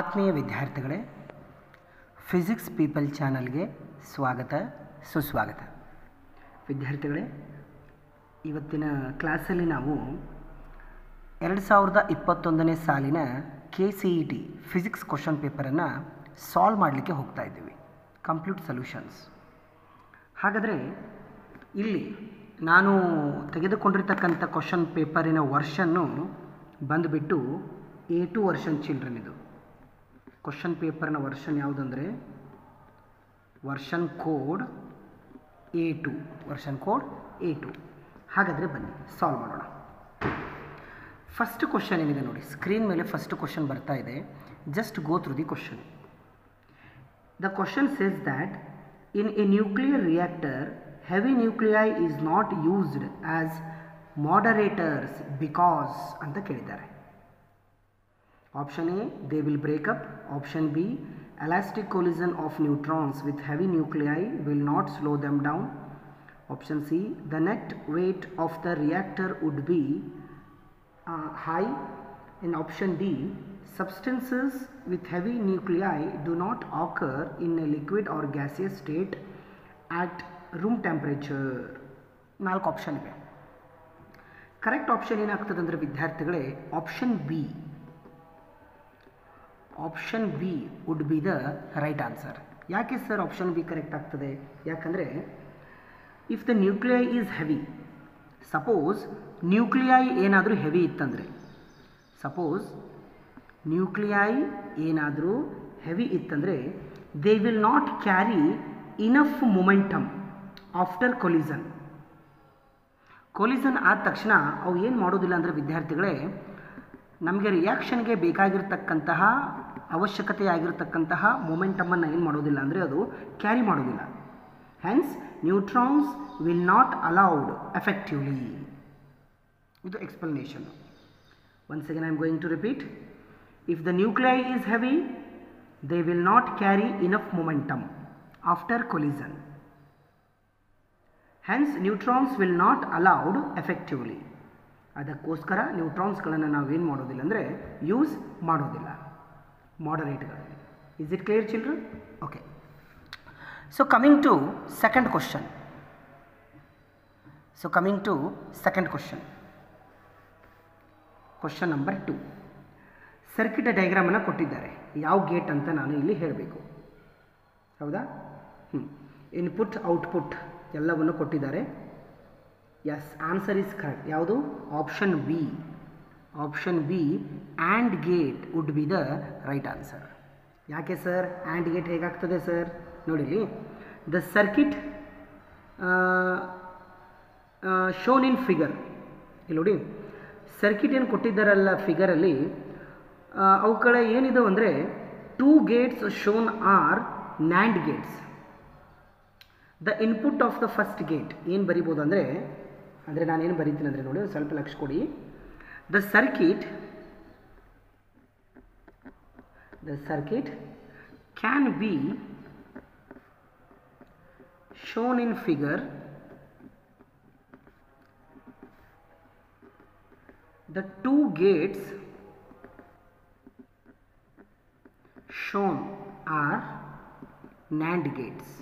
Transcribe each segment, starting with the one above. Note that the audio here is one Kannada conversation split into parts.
ಆತ್ಮೀಯ ವಿದ್ಯಾರ್ಥಿಗಳೇ, ಫಿಸಿಕ್ಸ್ ಪೀಪಲ್ ಚಾನಲ್ಗೆ ಸ್ವಾಗತ ಸುಸ್ವಾಗತ. ವಿದ್ಯಾರ್ಥಿಗಳೇ, ಇವತ್ತಿನ ಕ್ಲಾಸಲ್ಲಿ ನಾವು 2021ನೇ ಸಾಲಿನ KCET ಫಿಸಿಕ್ಸ್ ಕ್ವಶನ್ ಪೇಪರನ್ನು ಸಾಲ್ವ್ ಮಾಡಲಿಕ್ಕೆ ಹೋಗ್ತಾ ಇದ್ದೀವಿ, ಕಂಪ್ಲೀಟ್ ಸೊಲ್ಯೂಷನ್ಸ್. ಹಾಗಾದರೆ ಇಲ್ಲಿ ನಾನು ತೆಗೆದುಕೊಂಡಿರ್ತಕ್ಕಂಥ ಕ್ವಶನ್ ಪೇಪರಿನ ವರ್ಷನ್ನು ಬಂದುಬಿಟ್ಟು A2 ವರ್ಷನ್ ಚಿಲ್ಡ್ರನ್. ಇದು ಕ್ವಶನ್ ಪೇಪರ್ನ ವರ್ಷನ್ ಯಾವುದಂದರೆ version code A2, version code A2. ಹಾಗಾದರೆ ಬನ್ನಿ ಸಾಲ್ವ್ ಮಾಡೋಣ. ಫಸ್ಟ್ ಕ್ವಶನ್ ಏನಿದೆ ನೋಡಿ, ಸ್ಕ್ರೀನ್ ಮೇಲೆ ಫಸ್ಟ್ ಕ್ವಶನ್ ಬರ್ತಾ ಇದೆ. Just go through the question. The question says that in a nuclear reactor heavy nuclei is not used as moderators because ಅಂತ ಕೇಳಿದ್ದಾರೆ. Option A, they will break up. Option B, elastic collision of neutrons with heavy nuclei will not slow them down. Option C, the net weight of the reactor would be high. In option D, substances with heavy nuclei do not occur in a liquid or gaseous state at room temperature. 4 option ಇವೆ. ಕರೆಕ್ಟ್ ಆಪ್ಷನ್ ಏನಾಗ್ತದೆ ಅಂದರೆ ವಿದ್ಯಾರ್ಥಿಗಳೇ, option B. Option B would be the right answer. ಯಾಕೆ ಸರ್ ಆಪ್ಷನ್ ಬಿ ಕರೆಕ್ಟ್ ಆಗ್ತದೆ? ಯಾಕಂದರೆ if the nuclei is heavy, suppose nuclei ಏನಾದರೂ ಹೆವಿ ಇತ್ತಂದರೆ, ಸಪೋಸ್ ನ್ಯೂಕ್ಲಿಯೈ ಏನಾದರೂ ಹೆವಿ ಇತ್ತಂದರೆ they will not carry enough momentum after collision. Collision ಆದ ತಕ್ಷಣ ಅವು ಏನು ಮಾಡೋದಿಲ್ಲ ಅಂದರೆ ವಿದ್ಯಾರ್ಥಿಗಳೇ, ನಮಗೆ ರಿಯಾಕ್ಷನ್ಗೆ ಬೇಕಾಗಿರ್ತಕ್ಕಂತಹ ಅವಶ್ಯಕತೆಯಾಗಿರ್ತಕ್ಕಂತಹ ಮೊಮೆಂಟಮನ್ನು ಏನು ಮಾಡೋದಿಲ್ಲ ಅಂದರೆ ಅದು ಕ್ಯಾರಿ ಮಾಡೋದಿಲ್ಲ. Hence neutrons will not allowed effectively. ಇದು explanation. Once again I am going to repeat. If the nuclei is heavy, they will not carry enough momentum after collision. Hence neutrons will not allowed effectively. ಅದಕ್ಕೋಸ್ಕರ ನ್ಯೂಟ್ರಾನ್ಸ್ಗಳನ್ನು ನಾವೇನು ಮಾಡೋದಿಲ್ಲ ಅಂದರೆ ಯೂಸ್ ಮಾಡೋದಿಲ್ಲ ಮಾಡರೇಟ್ಗಳಲ್ಲಿ. Is it clear children? Okay. So coming to second question. Question number 2. Circuit ಡಯಾಗ್ರಾಮನ್ನು ಕೊಟ್ಟಿದ್ದಾರೆ. ಯಾವ ಗೇಟ್ ಅಂತ ನಾನು ಇಲ್ಲಿ ಹೇಳಬೇಕು, ಹೌದಾ? ಇನ್ಪುಟ್ ಔಟ್ಪುಟ್ ಎಲ್ಲವನ್ನು ಕೊಟ್ಟಿದ್ದಾರೆ. Yes, answer is correct. ಯಾವುದು? Option B. Option B, AND gate would be the right answer. ಯಾಕೆ ಸರ್ ಆ್ಯಂಡ್ ಗೇಟ್ ಹೇಗಾಗ್ತದೆ ಸರ್? ನೋಡಿಲಿ, the circuit shown in figure. ಇಲ್ಲಿ ನೋಡಿ, ಸರ್ಕ್ಯೂಟ್ ಏನು ಕೊಟ್ಟಿದ್ದಾರಲ್ಲ ಫಿಗರಲ್ಲಿ, ಅವುಗಳ ಏನಿದೆ ಅಂದರೆ 2 gates shown are NAND gates. The input of the first gate ಏನು ಬರಿಬೋದು ಅಂದರೆ ನಾನೇನು ಬರೀತೀನಿ ಅಂದರೆ ನೋಡಿ, ಸ್ವಲ್ಪ ಲಕ್ಷ ಕೊಡಿ. The circuit can be shown in figure. The 2 gates shown are NAND gates.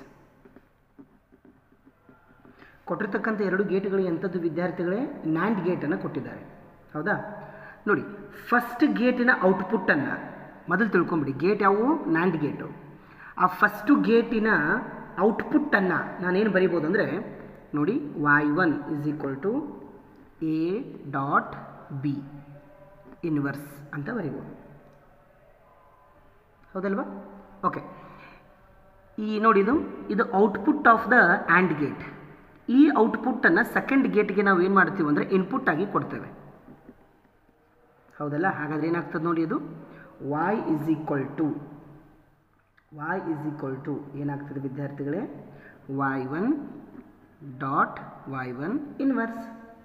ಕೊಟ್ಟಿರ್ತಕ್ಕಂಥ 2 ಗೇಟ್ಗಳು ಎಂಥದ್ದು ವಿದ್ಯಾರ್ಥಿಗಳೇ? NAND ಗೇಟನ್ನು ಕೊಟ್ಟಿದ್ದಾರೆ, ಹೌದಾ? ನೋಡಿ, ಫಸ್ಟ್ ಗೇಟಿನ ಔಟ್ಪುಟ್ಟನ್ನು ಮೊದಲು ತಿಳ್ಕೊಂಬಿಡಿ. ಗೇಟ್ ಯಾವುವು? NAND gate. ಆ ಫಸ್ಟು ಗೇಟಿನ ಔಟ್ಪುಟ್ಟನ್ನು ನಾನೇನು ಬರಿಬೋದು ಅಂದರೆ ನೋಡಿ, y1 is equal to a dot b inverse ಅಂತ ಬರಿಬೋದು, ಹೌದಲ್ವಾ? ಓಕೆ. ಈ ನೋಡಿ, ಇದು output of the AND gate. ಈ ಔಟ್ಪುಟ್ಟನ್ನು ಸೆಕೆಂಡ್ ಗೇಟ್ಗೆ ನಾವು ಏನು ಮಾಡ್ತೀವಿ ಅಂದರೆ ಇನ್ಪುಟ್ ಆಗಿ ಕೊಡ್ತೇವೆ, ಹೌದಲ್ಲ? ಹಾಗಾದರೆ ಏನಾಗ್ತದೆ ನೋಡಿ, ಇದು y is equal to ಏನಾಗ್ತದೆ ವಿದ್ಯಾರ್ಥಿಗಳೇ? y1 ಡಾಟ್ y1 ಇನ್ವರ್ಸ್,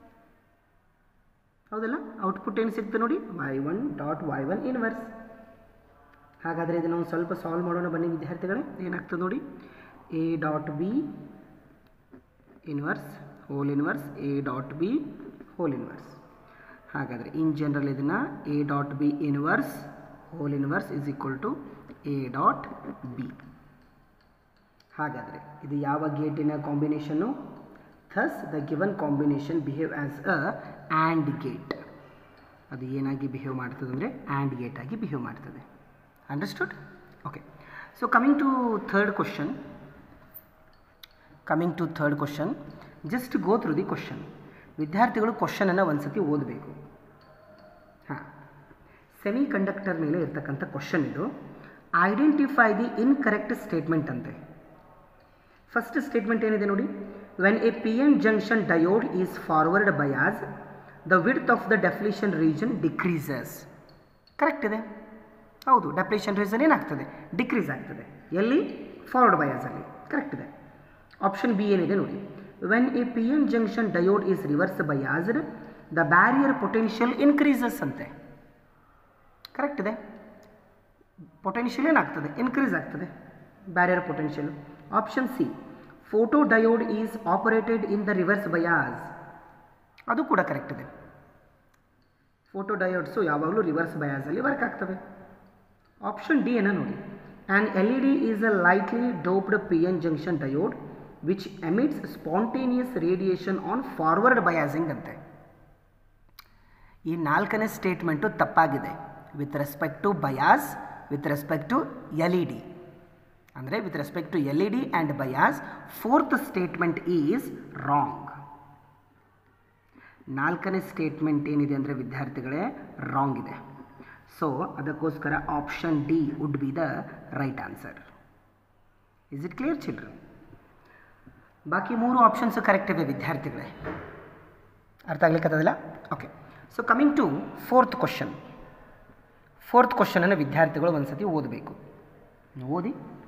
ಹೌದಲ್ಲ? ಔಟ್ಪುಟ್ ಏನು ಸಿಗ್ತದೆ ನೋಡಿ, y1 ಡಾಟ್ y1 ಇನ್ವರ್ಸ್. ಹಾಗಾದರೆ ಇದನ್ನು ಒಂದು ಸ್ವಲ್ಪ ಸಾಲ್ವ್ ಮಾಡೋಣ ಬನ್ನಿ ವಿದ್ಯಾರ್ಥಿಗಳೇ. ಏನಾಗ್ತದೆ ನೋಡಿ, a dot b inverse whole inverse a dot b whole inverse. ಹಾಗಾದರೆ ಇನ್ ಜನರಲ್ ಇದನ್ನು a dot b inverse whole inverse is equal to A dot B. ಹಾಗಾದರೆ ಇದು ಯಾವ ಗೇಟಿನ ಕಾಂಬಿನೇಷನ್ನು? Thus the given combination behave as a AND gate. ಅದು ಏನಾಗಿ ಬಿಹೇವ್ ಮಾಡ್ತದೆ ಅಂದರೆ ಆ್ಯಂಡ್ ಗೇಟ್ ಆಗಿ ಬಿಹೇವ್ ಮಾಡ್ತದೆ. Understood? Okay. So coming to third question, just go through the question. ವಿದ್ಯಾರ್ಥಿಗಳು ಕ್ವಶನನ್ನು ಒಂದು ಸತಿ ಓದಬೇಕು. ಹಾಂ, ಸೆಮಿ ಕಂಡಕ್ಟರ್ ಮೇಲೆ ಇರ್ತಕ್ಕಂಥ ಕ್ವಶನ್ ಇದು. ಐಡೆಂಟಿಫೈ ದಿ ಇನ್ಕರೆಕ್ಟ್ ಸ್ಟೇಟ್ಮೆಂಟ್ ಅಂತೆ. ಫಸ್ಟ್ ಸ್ಟೇಟ್ಮೆಂಟ್ ಏನಿದೆ ನೋಡಿ, when a P N junction diode is forward bias the width of the depletion region decreases. Correct ಇದೆ, ಹೌದು. ಡೆಫ್ಲೇಷನ್ ರೀಜನ್ ಏನಾಗ್ತದೆ? ಡಿಕ್ರೀಸ್ ಆಗ್ತದೆ. ಎಲ್ಲಿ? ಫಾರ್ವರ್ಡ್ ಬಯಾಸಲ್ಲಿ. ಕರೆಕ್ಟ್ ಇದೆ. ಆಪ್ಷನ್ ಬಿ ಏನಿದೆ ನೋಡಿ, when a P N junction diode is reverse biased the barrier potential increases ಅಂತೆ. ಕರೆಕ್ಟ್ ಇದೆ. ಪೊಟೆನ್ಷಿಯಲ್ ಏನಾಗ್ತದೆ? ಇನ್ಕ್ರೀಸ್ ಆಗ್ತದೆ, barrier potential. Option C, photo diode is operated in the reverse bias. ಅದು ಕೂಡ ಕರೆಕ್ಟ್ ಇದೆ. ಫೋಟೋ ಡಯೋಡ್ಸು ಯಾವಾಗಲೂ ರಿವರ್ಸ್ ಬಯಾಸಲ್ಲಿ ವರ್ಕ್ ಆಗ್ತವೆ. ಆಪ್ಷನ್ ಡಿ ಅನ್ನು ನೋಡಿ, an L E D is a lightly doped P N junction diode which emits spontaneous radiation on forward biasing ಅಂತೆ. ಈ ನಾಲ್ಕನೇ ಸ್ಟೇಟ್ಮೆಂಟು ತಪ್ಪಾಗಿದೆ with respect to bias, with respect to L E D. ಅಂದರೆ with respect to L E D and bias, fourth statement is wrong. ನಾಲ್ಕನೇ ಸ್ಟೇಟ್ಮೆಂಟ್ ಏನಿದೆ ಅಂದರೆ ವಿದ್ಯಾರ್ಥಿಗಳೇ ರಾಂಗ್ ಇದೆ. ಸೊ ಅದಕ್ಕೋಸ್ಕರ option D would be the right answer. Is it clear children? ಬಾಕಿ ಮೂರು ಆಪ್ಷನ್ಸು ಕರೆಕ್ಟ್ ಇವೆ ವಿದ್ಯಾರ್ಥಿಗಳೇ. ಅರ್ಥ ಆಗ್ಲಿಕ್ಕತ್ತದಿಲ್ಲ? Okay. So coming to fourth ಕ್ವಶನನ್ನು ವಿದ್ಯಾರ್ಥಿಗಳು ಒಂದು ಸತಿ ಓದಬೇಕು. ಓದಿ.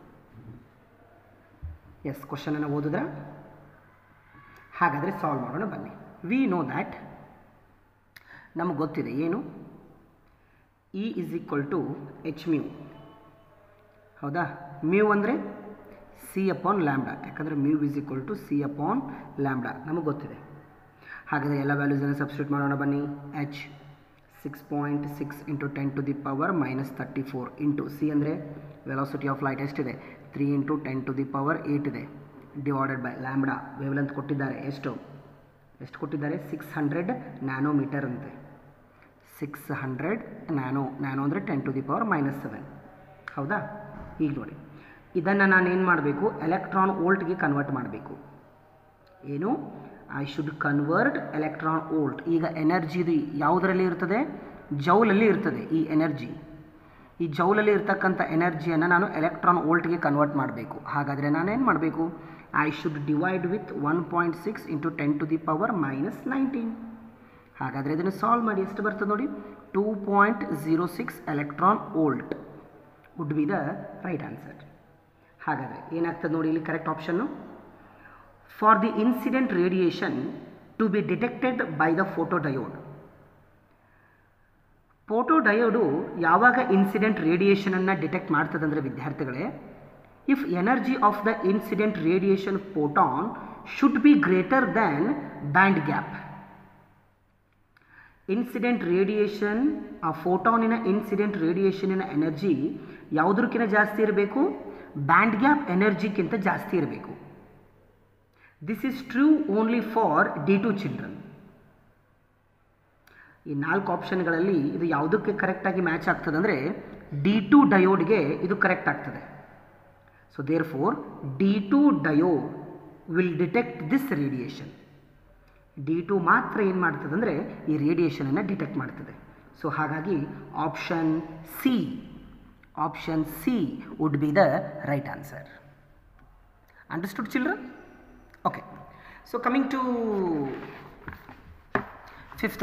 ಎಸ್, ಕ್ವಶನನ್ನು ಓದಿದ್ರೆ ಹಾಗಾದರೆ ಸಾಲ್ವ್ ಮಾಡೋಣ ಬನ್ನಿ. ವಿ ನೋ ದ್ಯಾಟ್, ನಮಗೆ ಗೊತ್ತಿದೆ ಏನು, E is equal to H mu. ಹೌದಾ? ಮ್ಯೂ ಅಂದರೆ ಸಿ ಅಪಾನ್ ಲ್ಯಾಂಬ್ಡಾ, ಯಾಕಂದರೆ mu is equal to C upon lambda ನಮಗೆ ಗೊತ್ತಿದೆ. ಹಾಗಾದರೆ ಎಲ್ಲ ವ್ಯಾಲ್ಯೂಸನ್ನು ಸಬ್ಸ್ಟಿಟ್ಯೂಟ್ ಮಾಡೋಣ ಬನ್ನಿ. H 6.6 into 10 to the power -34 into C ಅಂದರೆ ವೆಲಾಸಿಟಿ ಆಫ್ ಲೈಟ್ ಎಷ್ಟಿದೆ? 3 ಇಂಟು 10 ಟು ದಿ ಪವರ್ 8 ಇದೆ, ಡಿವೈಡೆಡ್ ಬೈ ಲ್ಯಾಂಬ್ಡಾ. ವೇವ್ಲೆಂತ್ ಕೊಟ್ಟಿದ್ದಾರೆ, ಎಷ್ಟು ಕೊಟ್ಟಿದ್ದಾರೆ? 600 ನ್ಯಾನೋಮೀಟರ್ ಅಂತೆ. 600 ನ್ಯಾನೋ ಅಂದರೆ 10 ಟು ದಿ ಪವರ್ -7. ಹೌದಾ? ಈಗ ನೋಡಿ, ಇದನ್ನು ನಾನು ಏನು ಮಾಡಬೇಕು? ಎಲೆಕ್ಟ್ರಾನ್ ವೋಲ್ಟ್ಗೆ ಕನ್ವರ್ಟ್ ಮಾಡಬೇಕು. ಏನು? I should convert electron volt. ಈಗ ಎನರ್ಜಿದು ಯಾವುದರಲ್ಲಿ ಇರ್ತದೆ? ಜೌಲಲ್ಲಿ ಇರ್ತದೆ ಈ ಎನರ್ಜಿ. ಈ ಜೌಲಲ್ಲಿ ಇರ್ತಕ್ಕಂಥ ಎನರ್ಜಿಯನ್ನು ನಾನು ಎಲೆಕ್ಟ್ರಾನ್ ವೋಲ್ಟ್ಗೆ ಕನ್ವರ್ಟ್ ಮಾಡಬೇಕು. ಹಾಗಾದರೆ ನಾನೇನು ಮಾಡಬೇಕು? I should divide with 1.6 into 10 to the power -19. ಹಾಗಾದರೆ ಇದನ್ನು ಸಾಲ್ವ್ ಮಾಡಿ ಎಷ್ಟು ಬರ್ತದೆ ನೋಡಿ? 2.06 electron volt would be the right answer. ಹಾಗಾದರೆ ಏನಾಗ್ತದೆ ನೋಡಿ ಇಲ್ಲಿ ಕರೆಕ್ಟ್ ಆಪ್ಷನ್ನು. For the incident radiation to be detected by the photodiode. Photodiode ಯಾವಾಗ ಇನ್ಸಿಡೆಂಟ್ ರೇಡಿಯೇಷನನ್ನು ಡಿಟೆಕ್ಟ್ ಮಾಡ್ತದಂದರೆ ವಿದ್ಯಾರ್ಥಿಗಳೇ, if energy of the incident radiation photon should be greater than band gap. Incident radiation, ಆ ಫೋಟಾನಿನ ಇನ್ಸಿಡೆಂಟ್ ರೇಡಿಯೇಷನಿನ ಎನರ್ಜಿ ಯಾವುದಕ್ಕಿಂತ ಜಾಸ್ತಿ ಇರಬೇಕು? ಬ್ಯಾಂಡ್ ಗ್ಯಾಪ್ ಎನರ್ಜಿಗಿಂತ ಜಾಸ್ತಿ ಇರಬೇಕು. This is true only for D2 children. ಈ 4 ಆಪ್ಷನ್ಗಳಲ್ಲಿ ಇದು ಯಾವುದಕ್ಕೆ ಕರೆಕ್ಟಾಗಿ ಮ್ಯಾಚ್ ಆಗ್ತದೆ ಅಂದರೆ D2 ಡಯೋಡ್ಗೆ ಇದು ಕರೆಕ್ಟ್ ಆಗ್ತದೆ. So therefore D2 diode will detect this radiation. D2 ಮಾತ್ರ ಏನು ಮಾಡ್ತದೆ ಅಂದರೆ ಈ ರೇಡಿಯೇಷನನ್ನು ಡಿಟೆಕ್ಟ್ ಮಾಡ್ತದೆ. ಸೊ ಹಾಗಾಗಿ option C would be the right answer. Understood children? Okay. So coming to fifth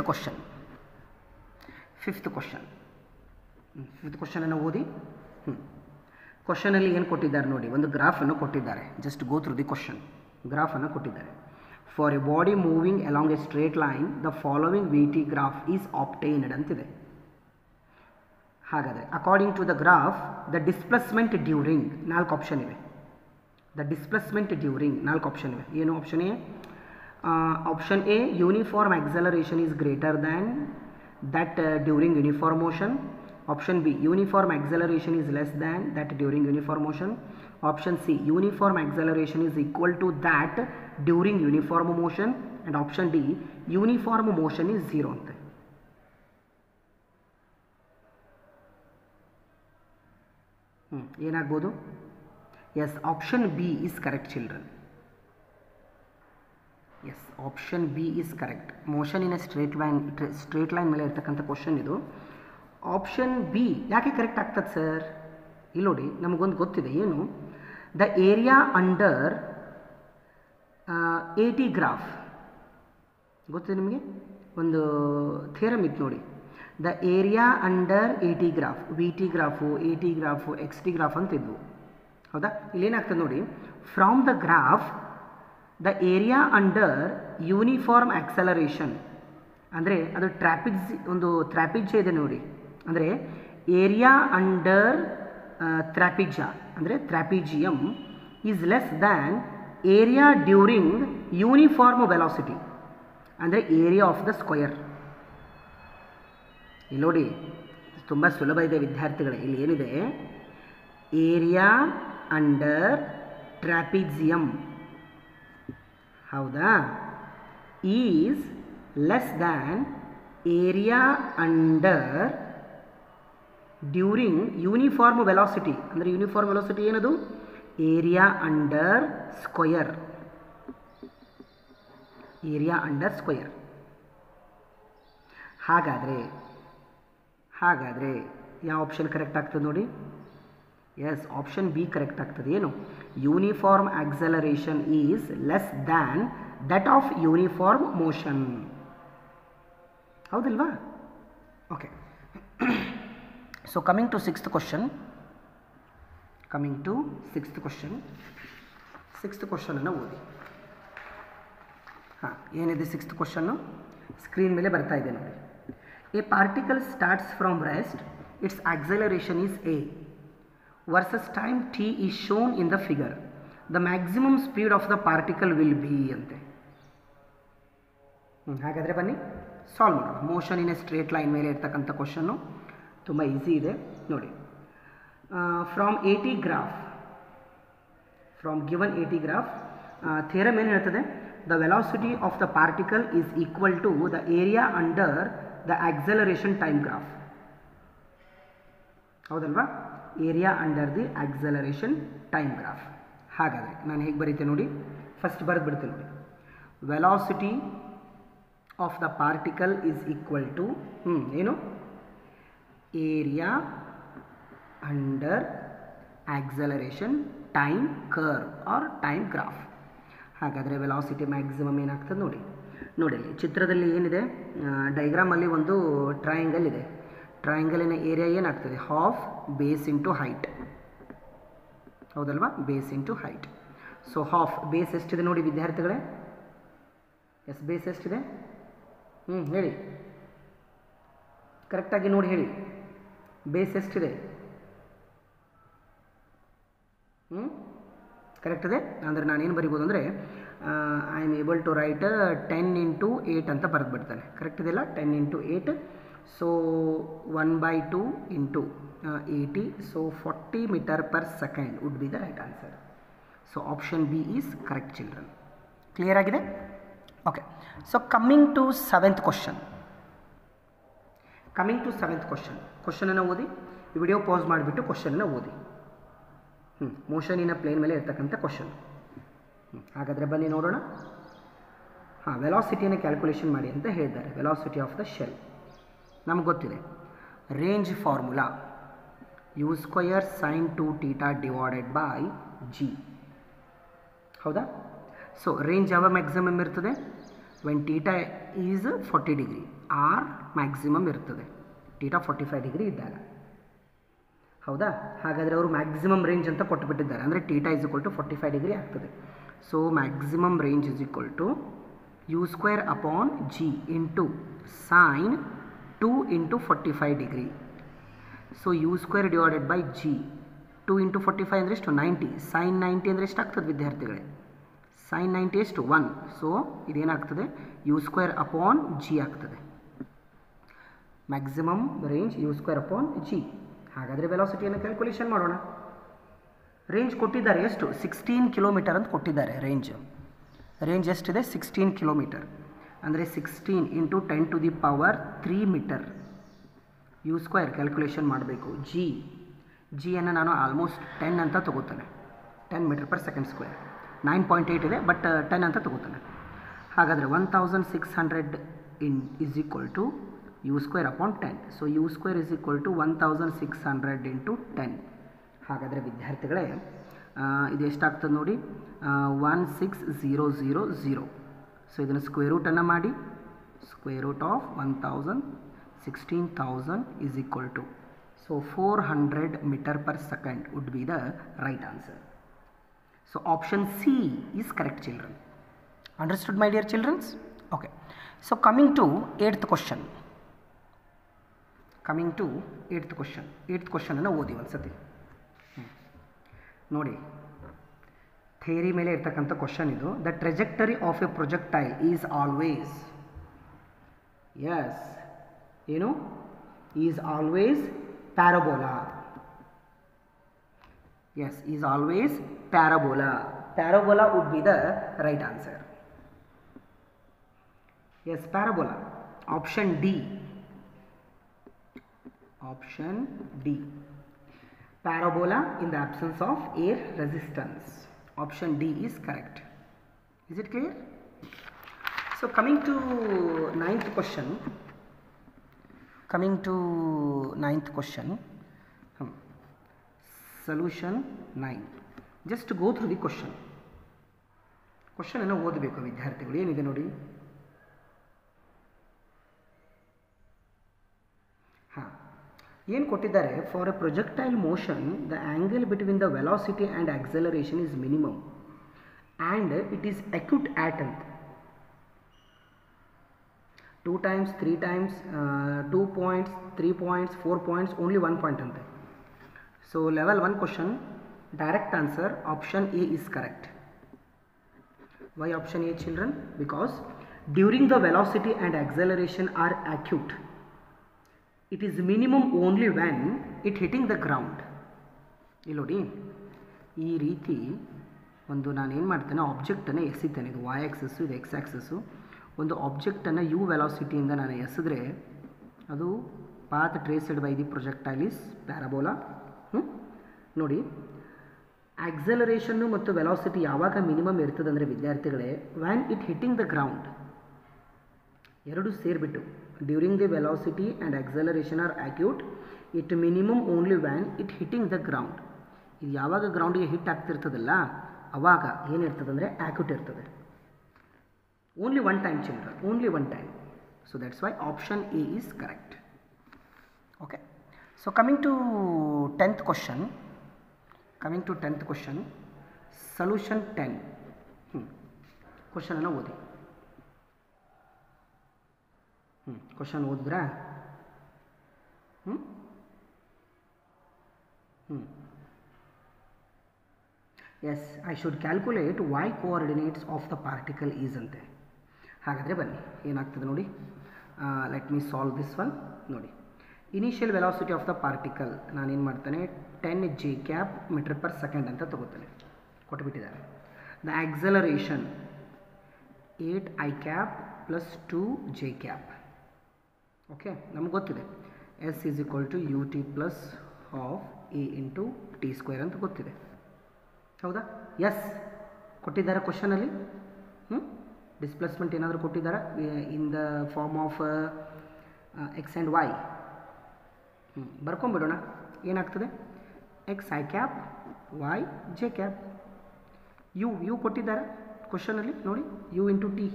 ಕ್ವಶನನ್ನು ಓದಿ. ಕ್ವಶನಲ್ಲಿ ಏನು ಕೊಟ್ಟಿದ್ದಾರೆ ನೋಡಿ, ಒಂದು ಗ್ರಾಫನ್ನು ಕೊಟ್ಟಿದ್ದಾರೆ. Just go through the question. ಗ್ರಾಫನ್ನು ಕೊಟ್ಟಿದ್ದಾರೆ. For a body moving along a straight line the following VT graph is obtained ಅಂತಿದೆ. ಹಾಗಾದರೆ according to the graph the displacement during 4 option ಇವೆ. ದ ಡಿಸ್ಪ್ಲೇಸ್ಮೆಂಟ್ ಡ್ಯೂರಿಂಗ್ 4 ಆಪ್ಷನ್ ಇವೆ. ಏನು option A? Option A, uniform acceleration is greater than that during uniform motion. Option B uniform acceleration is less than that during uniform motion. Option C uniform acceleration is equal to that during uniform motion. And option D uniform motion is 0 ಅಂತೆ. ಏನಾಗ್ಬೋದು? Yes, option B is correct children. Yes, option B is correct. Motion in a straight line ಮೇಲೆ ಇರ್ತಕ್ಕಂಥ ಕ್ವಶನ್ ಇದು. ಆಪ್ಷನ್ ಬಿ ಯಾಕೆ ಕರೆಕ್ಟ್ ಆಗ್ತದೆ ಸರ್? ಇಲ್ಲಿ ನೋಡಿ, ನಮಗೊಂದು ಗೊತ್ತಿದೆ. ಏನು? The area under AT graph ಗೊತ್ತಿದೆ ನಿಮಗೆ? ಒಂದು ಥಿಯರಮ್ ಇತ್ತು ನೋಡಿ. The area under AT graph, VT graph, AT graph, XT graph ಅಂತ ಇದ್ವು. ಹೌದಾ? ಇಲ್ಲೇನಾಗ್ತದೆ ನೋಡಿ, from the graph the area under uniform acceleration, ಅಂದರೆ ಅದು ಒಂದು ಟ್ರ್ಯಾಪಿಜ್ಯ ಇದೆ ನೋಡಿ. ಅಂದರೆ ಏರಿಯಾ ಅಂಡರ್ ಟ್ರ್ಯಾಪಿಜ್ಯ ಅಂದರೆ trapezium is less than area during uniform velocity, ಅಂದರೆ ಏರಿಯಾ ಆಫ್ ದ ಸ್ಕ್ವಯರ್. ಇಲ್ಲಿ ನೋಡಿ, ತುಂಬ ಸುಲಭ ಇದೆ ವಿದ್ಯಾರ್ಥಿಗಳೇ. ಇಲ್ಲಿ ಏನಿದೆ? ಏರಿಯಾ ಅಂಡರ್ ಟ್ರ್ಯಾಪಿಜಿಯಮ್, ಹೌದಾ, is less than area under during uniform velocity. ಅಂದರೆ ಯೂನಿಫಾರ್ಮ್ ವೆಲಾಸಿಟಿ ಏನದು? Area under square. Area under square. ಹಾಗಾದರೆ ಯಾವ ಆಪ್ಷನ್ ಕರೆಕ್ಟ್ ಆಗ್ತದೆ ನೋಡಿ? ಎಸ್, ಆಪ್ಷನ್ ಬಿ ಕರೆಕ್ಟ್ ಆಗ್ತದೆ. ಏನು? Uniform acceleration is less than that of uniform motion. ಹೌದಲ್ವಾ? Okay. So coming to sixth question. Sixth ಕ್ವಶನನ್ನು ಓದಿ. ಹಾಂ, ಏನಿದೆ ಸಿಕ್ಸ್ತ್ ಕ್ವಶನ್ನು? ಸ್ಕ್ರೀನ್ ಮೇಲೆ ಬರ್ತಾ ಇದೆ ನೋಡಿ. A particle starts from rest, its acceleration is a versus time t is shown in the figure. The maximum speed of the particle will be ಅಂತೆ. ಹಾಗಾದರೆ ಬನ್ನಿ ಸಾಲ್ವ್ ಮಾಡೋಣ. Motion in a straight line ಮೇಲೆ ಇರ್ತಕ್ಕಂಥ ಕ್ವಶನ್ನು ತುಂಬ ಈಸಿ ಇದೆ ನೋಡಿ. From AT graph, from given AT graph, theorem ಏನು ಹೇಳ್ತದೆ? The velocity of the particle is equal to the area under the acceleration time graph. ಹೌದಲ್ವಾ? Area under the acceleration time graph. ಹಾಗಾದರೆ ನಾನು ಹೇಗೆ ಬರೀತೆ ನೋಡಿ, ಫಸ್ಟ್ ಬರೆದು ಬಿಡ್ತೇನೆ ನೋಡಿ. Velocity of the particle is equal to ಏನು? Area under acceleration time curve or time graph. ಹಾಗಾದರೆ ವೆಲಾಸಿಟಿ ಮ್ಯಾಕ್ಸಿಮಮ್ ಏನಾಗ್ತದೆ ನೋಡಿ. ನೋಡಿ, ಚಿತ್ರದಲ್ಲಿ ಏನಿದೆ? ಡೈಗ್ರಾಮಲ್ಲಿ ಒಂದು ಟ್ರಯಾಂಗಲ್ ಇದೆ. ಟ್ರಯಾಂಗಲಿನ ಏರಿಯಾ ಏನಾಗ್ತದೆ? Half base into height. ಹೌದಲ್ವಾ? Base into height. So half base ಎಷ್ಟಿದೆ ನೋಡಿ ವಿದ್ಯಾರ್ಥಿಗಳೇ? ಎಸ್, ಬೇಸ್ ಎಷ್ಟಿದೆ? ಹೇಳಿ, ಕರೆಕ್ಟಾಗಿ ನೋಡಿ ಹೇಳಿ. ಬೇಸ್ ಎಷ್ಟಿದೆ? ಕರೆಕ್ಟ್ ಇದೆ. ಅಂದರೆ ನಾನೇನು ಬರಿಬೋದು ಅಂದರೆ, I am able to write 10 × 8 ಅಂತ ಬರೆದು ಬಿಡ್ತಾನೆ. ಕರೆಕ್ಟ್ ಇದೆಯಲ್ಲ? 10 × 8. So 1/2 into 80. So 40 metre per second would be the right answer. So option B is correct children. Clear ಆಗಿದೆ? Okay. So coming to seventh question. ಕ್ವಶನನ್ನು ಓದಿ. ವಿಡಿಯೋ ಪಾಸ್ ಮಾಡಿಬಿಟ್ಟು ಕ್ವಶನನ್ನು ಓದಿ. ಮೋಷನಿನ ಪ್ಲೇನ್ ಮೇಲೆ ಇರ್ತಕ್ಕಂಥ ಕ್ವಶನ್. ಹಾಗಾದರೆ ಬನ್ನಿ ನೋಡೋಣ. ವೆಲಾಸಿಟಿಯನ್ನು ಕ್ಯಾಲ್ಕುಲೇಷನ್ ಮಾಡಿ ಅಂತ ಹೇಳಿದ್ದಾರೆ. ವೆಲಾಸಿಟಿ ಆಫ್ ದ ಶೆಲ್ ನಮ್ಗೆ ಗೊತ್ತಿದೆ. Range formula u² sin 2θ divided by g. ಹೌದಾ? ಸೊ ರೇಂಜ್ ಯಾವ ಮ್ಯಾಕ್ಸಿಮಮ್ ಇರ್ತದೆ? When θ is 40 degree or maximum ಇರ್ತದೆ. θ 45 ಡಿಗ್ರಿ ಇದ್ದಾಗ. ಹೌದಾ? ಹಾಗಾದರೆ ಅವರು ಮ್ಯಾಕ್ಸಿಮಮ್ ರೇಂಜ್ ಅಂತ ಕೊಟ್ಟುಬಿಟ್ಟಿದ್ದಾರೆ. ಅಂದರೆ θ ಈಸ್ ಈಕ್ವಲ್ ಟು 45 ಡಿಗ್ರಿ ಆಗ್ತದೆ. So maximum range is equal to u² upon g into sine 2 × 45 degree. So u² divided by g. 2 × 45 ಅಂದರೆ ಎಷ್ಟು? 90. ಸೈನ್ 90 ಅಂದರೆ ಎಷ್ಟಾಗ್ತದೆ ವಿದ್ಯಾರ್ಥಿಗಳೇ? ಸೈನ್ 90 ಎಷ್ಟು? 1. ಸೊ ಇದೇನಾಗ್ತದೆ? u² ಅಪಾನ್ g ಆಗ್ತದೆ. Maximum range u square upon g. ಹಾಗಾದರೆ ವೆಲಾಸಿಟಿಯನ್ನು ಕ್ಯಾಲ್ಕುಲೇಷನ್ ಮಾಡೋಣ. ರೇಂಜ್ ಕೊಟ್ಟಿದ್ದಾರೆ ಎಷ್ಟು? 16 ಕಿಲೋಮೀಟರ್ ಅಂತ ಕೊಟ್ಟಿದ್ದಾರೆ ರೇಂಜ್ ಎಷ್ಟಿದೆ? 16 ಕಿಲೋಮೀಟರ್. ಅಂದರೆ 16 into 10⁻³ metre u square calculation ಮಾಡಬೇಕು. ಜಿಯನ್ನು ನಾನು ಆಲ್ಮೋಸ್ಟ್ 10 ಅಂತ ತೊಗೋತಾನೆ, 10 ಮೀಟರ್ ಪರ್ ಸೆಕೆಂಡ್ ಸ್ಕ್ವೇರ್. 9.8 ಇದೆ, ಬಟ್ 10 ಅಂತ ತೊಗೋತಾನೆ. ಹಾಗಾದರೆ 1600 is equal to u square upon 10. So u square is equal to 1600 into 10. ಹಾಗಾದರೆ ವಿದ್ಯಾರ್ಥಿಗಳೇ ಇದು ಎಷ್ಟಾಗ್ತದೆ ನೋಡಿ, 16000. ಸೊ ಇದನ್ನು ಸ್ಕ್ವೇರ್ ರೂಟನ್ನು ಮಾಡಿ. Square root of 16,000 is equal to, so 400 metre per second would be the right answer. So option C is correct children. Understood my dear childrens? Okay. So coming to 8th question. Eight ಕ್ವಶನನ್ನು ಓದಿ ಒಂದ್ಸತಿ ನೋಡಿ. ಥಿಯರಿ ಮೇಲೆ ಇರ್ತಕ್ಕಂಥ ಕ್ವಶನ್ ಇದು. The trajectory of a projectile is always, ಏನು? Is always parabola. Is always parabola. Parabola would be the right answer. Parabola. Option D. Parabola in the absence of air resistance. Option D is correct. Is it clear? So coming to 9th question. Solution 9. Just to go through the question ಅನ್ನು ಓದಬೇಕು ವಿದ್ಯಾರ್ಥಿಗಳು. ಏನಿದೆ ನೋಡಿ. ಏನು ಕೊಟ್ಟಿದ್ದಾರೆ? For a projectile motion the angle between the velocity and acceleration is minimum and it is acute at ಅಂತ. 2 times, 3 times, 2 points, 3 points, 4 points, only 1 point ಅಂತೆ. So level 1 question, direct answer option A is correct. Why option A children? Because during the velocity and acceleration are acute, it is minimum only when it hitting the ground. ಇಲ್ಲಿ ನೋಡಿ, ಈ ರೀತಿ ಒಂದು ನಾನೇನು ಮಾಡ್ತೇನೆ, ಆಬ್ಜೆಕ್ಟನ್ನು ಎಸಿತೇನೆ. ಇದು ವೈ ಆಕ್ಸಸ್ಸು, ಇದು ಎಕ್ಸ್ ಆಕ್ಸಸ್ಸು. ಒಂದು ಆಬ್ಜೆಕ್ಟನ್ನು ಯು ವೆಲಾಸಿಟಿಯಿಂದ ನಾನು ಎಸೆದ್ರೆ ಅದು path traced by the projectile is parabola. ನೋಡಿ, ಆಕ್ಸಲರೇಷನ್ನು ಮತ್ತು ವೆಲಾಸಿಟಿ ಯಾವಾಗ ಮಿನಿಮಮ್ ಇರ್ತದೆ ಅಂದರೆ ವಿದ್ಯಾರ್ಥಿಗಳೇ, when it hitting the ground. ಎರಡು ಸೇರಿಬಿಟ್ಟು during the velocity and acceleration are acute, it minimum only when it hitting the ground. ಇದು ಯಾವಾಗ ಗ್ರೌಂಡಿಗೆ ಹಿಟ್ ಆಗ್ತಿರ್ತದಲ್ಲ ಅವಾಗ ಏನಿರ್ತದೆ ಅಂದರೆ ಅಕ್ಯೂಟ್ ಇರ್ತದೆ. Only one time children, only one time. So that's why option A is correct. Okay. So coming to 10th question. Solution 10. ಕ್ವಶನನ್ನು ಓದಿ. ಕ್ವಶನ್ ಓದಿದ್ರಾ? Yes, I should calculate y coordinates of the particle is ಅಂತೆ. ಹಾಗಾದರೆ ಬನ್ನಿ ಏನಾಗ್ತದೆ ನೋಡಿ. Let me solve this one. ನೋಡಿ, initial velocity of the particle ನಾನೇನು ಮಾಡ್ತೇನೆ, 10 J ಮೀಟರ್ ಪರ್ ಸೆಕೆಂಡ್ ಅಂತ ತಗೋತೇನೆ, ಕೊಟ್ಟುಬಿಟ್ಟಿದ್ದಾರೆ. The acceleration 8 I plus 2 J. Okay, ನಮ್ಗೆ ಗೊತ್ತಿದೆ S is equal to ut plus half A into t square ಅಂತ ಗೊತ್ತಿದೆ. ಹೌದಾ? ಎಸ್, ಕೊಟ್ಟಿದ್ದಾರೆ ಕ್ವಶನಲ್ಲಿ. ಡಿಸ್ಪ್ಲೇಸ್ಮೆಂಟ್ ಏನಾದರೂ ಕೊಟ್ಟಿದ್ದಾರೆ in the form of x and y. ಬರ್ಕೊಂಬಿಡೋಣ. ಏನಾಗ್ತದೆ? X I cap, y J cap. U ಕೊಟ್ಟಿದ್ದಾರೆ ಕ್ವಶನಲ್ಲಿ ನೋಡಿ, ಯು ಇಂಟು ಟಿ.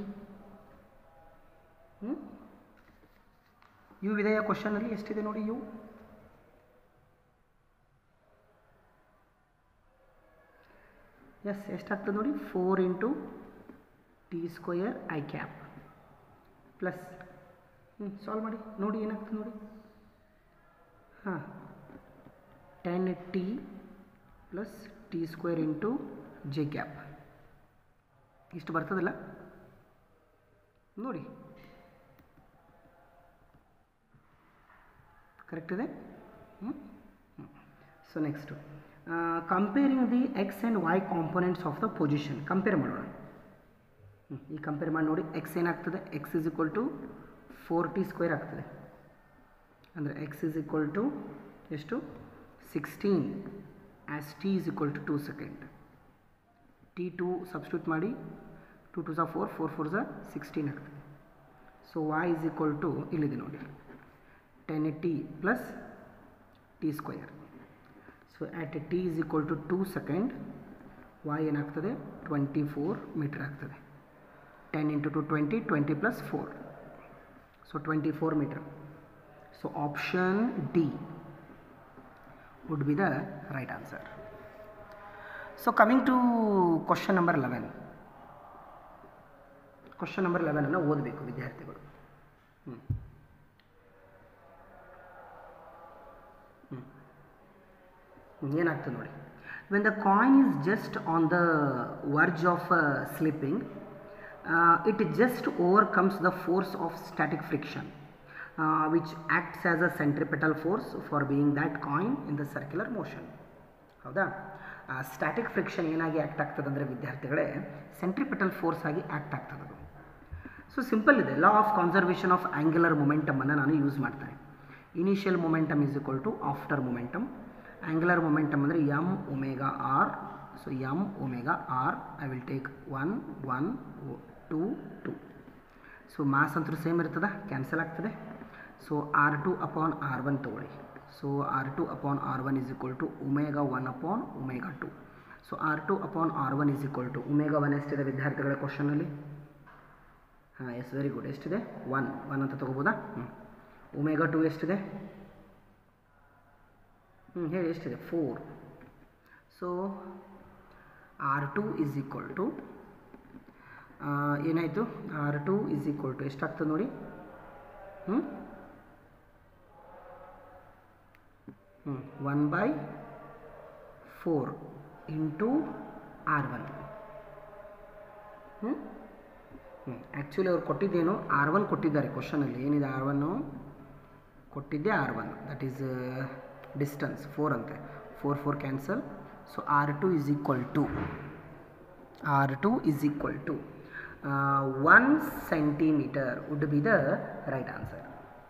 ಯು ಇದೆಯಾ ಕ್ವಶನಲ್ಲಿ? ಎಷ್ಟಿದೆ ನೋಡಿ ಯು. ಎಸ್, ಎಷ್ಟಾಗ್ತದೆ ನೋಡಿ, 4 into t square I cap plus, solve ಮಾಡಿ ನೋಡಿ ಏನಾಗ್ತದೆ ನೋಡಿ. 10T plus t square into J cap. ಇಷ್ಟು ಬರ್ತದಲ್ಲ ನೋಡಿ. ಕರೆಕ್ಟ್ ಇದೆ. So next comparing the x and y components of the position. Compare ಮಾಡೋಣ. ಈ ಕಂಪೇರ್ ಮಾಡಿ ನೋಡಿ. ಎಕ್ಸ್ ಏನಾಗ್ತದೆ, X is equal to 4t² ಆಗ್ತದೆ. ಅಂದರೆ ಎಕ್ಸ್ ಇಸ್ ಈಕ್ವಲ್ ಟು ಎಷ್ಟು, 16 as t is equal to 2 second. t2 substitute ಮಾಡಿ, 2 2 4, 4 4 16 ಆಗ್ತದೆ. So y is equal to ಇಲ್ಲಿದೆ ನೋಡಿ 10t plus t². So at t is equal to 2 second y ಏನಾಗ್ತದೆ 24 ಮೀಟರ್ ಆಗ್ತದೆ. 10 × 2 20, 20 plus 4, so 24 metre. So option D would be the right answer. So coming to question number 11. Question number 11 ಅನ್ನು ಓದಬೇಕು ವಿದ್ಯಾರ್ಥಿಗಳು. ಏನಾಗ್ತದೆ ನೋಡಿ. When the coin is just on the verge of slipping, it just overcomes the force of static friction, which acts as a centripetal force for being that coin in the circular motion. ಹೌದಾ? ಸ್ಟ್ಯಾಟಿಕ್ ಫ್ರಿಕ್ಷನ್ ಏನಾಗಿ ಆ್ಯಕ್ಟ್ ಆಗ್ತದೆ ಅಂದರೆ ವಿದ್ಯಾರ್ಥಿಗಳೇ, ಸೆಂಟ್ರಿಪಿಟಲ್ ಫೋರ್ಸ್ ಆಗಿ ಆ್ಯಕ್ಟ್ ಆಗ್ತದೆ ಅದು. ಸೊ ಸಿಂಪಲ್ ಇದೆ. Law of conservation of angular ಮೊಮೆಂಟಮನ್ನು ನಾನು ಯೂಸ್ ಮಾಡ್ತೇನೆ. Initial momentum is equal to after momentum. Angular momentum ಅಂದರೆ m omega r. So m omega r I will take 1 1 2 2. So mass ಅಂತೂ ಸೇಮ್ ಇರ್ತದೆ, ಕ್ಯಾನ್ಸಲ್ ಆಗ್ತದೆ. ಸೊ R2 ಅಪಾನ್ R1 ತಗೊಳ್ಳಿ. So R2 upon R1 is equal to omega 1 upon omega 2. So R2 upon R1 is equal to omega 1 ಎಷ್ಟಿದೆ ವಿದ್ಯಾರ್ಥಿಗಳ ಕ್ವಶನಲ್ಲಿ? ಹಾಂ, ಎಸ್, ವೆರಿ ಗುಡ್. ಎಷ್ಟಿದೆ? 1 ಅಂತ ತೊಗೋಬೋದಾ? ಒಮೆಗಾ 2 ಎಷ್ಟಿದೆ? ಹೇಳಿ ಎಷ್ಟಿದೆ? 4. So R2 is equal to ಏನಾಯಿತು? R2 ಇಸ್ ಈಕ್ವಲ್ ಟು ಎಷ್ಟಾಗ್ತದೆ ನೋಡಿ. 1/4 ಇಂಟು R1. ಆ್ಯಕ್ಚುಲಿ ಅವ್ರು ಕೊಟ್ಟಿದ್ದೇನು R1 ಕೊಟ್ಟಿದ್ದಾರೆ ಕ್ವಶನಲ್ಲಿ. ಏನಿದೆ R1 ಕೊಟ್ಟಿದ್ದೆ R1, ದಟ್ ಈಸ್ ಡಿಸ್ಟನ್ಸ್ 4 ಅಂತೆ. 4 4 cancel. So R2 is equal to 1 centimetre would be the right answer.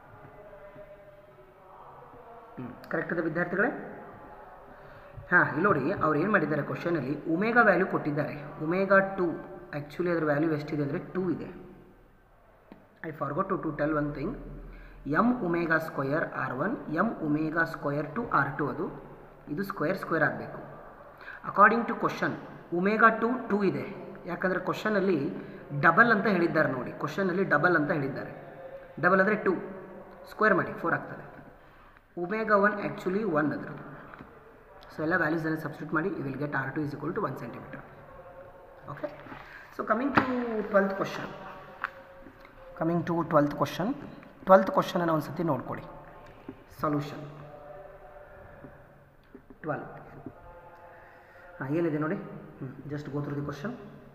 Correct ಇದೆ ವಿದ್ಯಾರ್ಥಿಗಳೇ? ಹಾಂ, ಇಲ್ಲಿ ನೋಡಿ ಅವ್ರು ಏನು ಮಾಡಿದ್ದಾರೆ ಕ್ವಶನಲ್ಲಿ, ಒಮೆಗಾ ವ್ಯಾಲ್ಯೂ ಕೊಟ್ಟಿದ್ದಾರೆ. ಒಮೆಗಾ 2 ಆ್ಯಕ್ಚುಲಿ ಅದರ ವ್ಯಾಲ್ಯೂ ಎಷ್ಟಿದೆ ಅಂದರೆ 2 ಇದೆ. I forgot to tell one thing. M omega square R1, m omega square to R2. ಇದು ಸ್ಕ್ವೇರ್ ಆಗಬೇಕು. ಅಕಾರ್ಡಿಂಗ್ ಟು ಕ್ವಶನ್ ಒಮೆಗಾ 2 ಇದೆ. ಯಾಕಂದರೆ ಕ್ವಶನಲ್ಲಿ ಡಬಲ್ ಅಂತ ಹೇಳಿದ್ದಾರೆ ನೋಡಿ. ಕ್ವಶನಲ್ಲಿ ಡಬಲ್ ಅಂತ ಹೇಳಿದ್ದಾರೆ. ಡಬಲ್ ಅಂದರೆ 2, ಸ್ಕ್ವೇರ್ ಮಾಡಿ 4 ಆಗ್ತದೆ. ಒಮೆಗಾ 1 ಆ್ಯಕ್ಚುಲಿ 1 ಅದರದ್ದು. ಸೊ ಎಲ್ಲ ವ್ಯಾಲ್ಯೂಸನ್ನು ಸಬ್ಸ್ಟಿಟ್ಯೂಟ್ ಮಾಡಿ you will get R2 is equal to 1 centimetre. Okay. So coming to 12th question. 12th ಕ್ವಶನನ್ನು ಒಂದು ಸತಿ ನೋಡ್ಕೊಳ್ಳಿ. ಸೊಲ್ಯೂಷನ್ 12. ಹಾಂ, ಏನಿದೆ ನೋಡಿ. Just go through the question.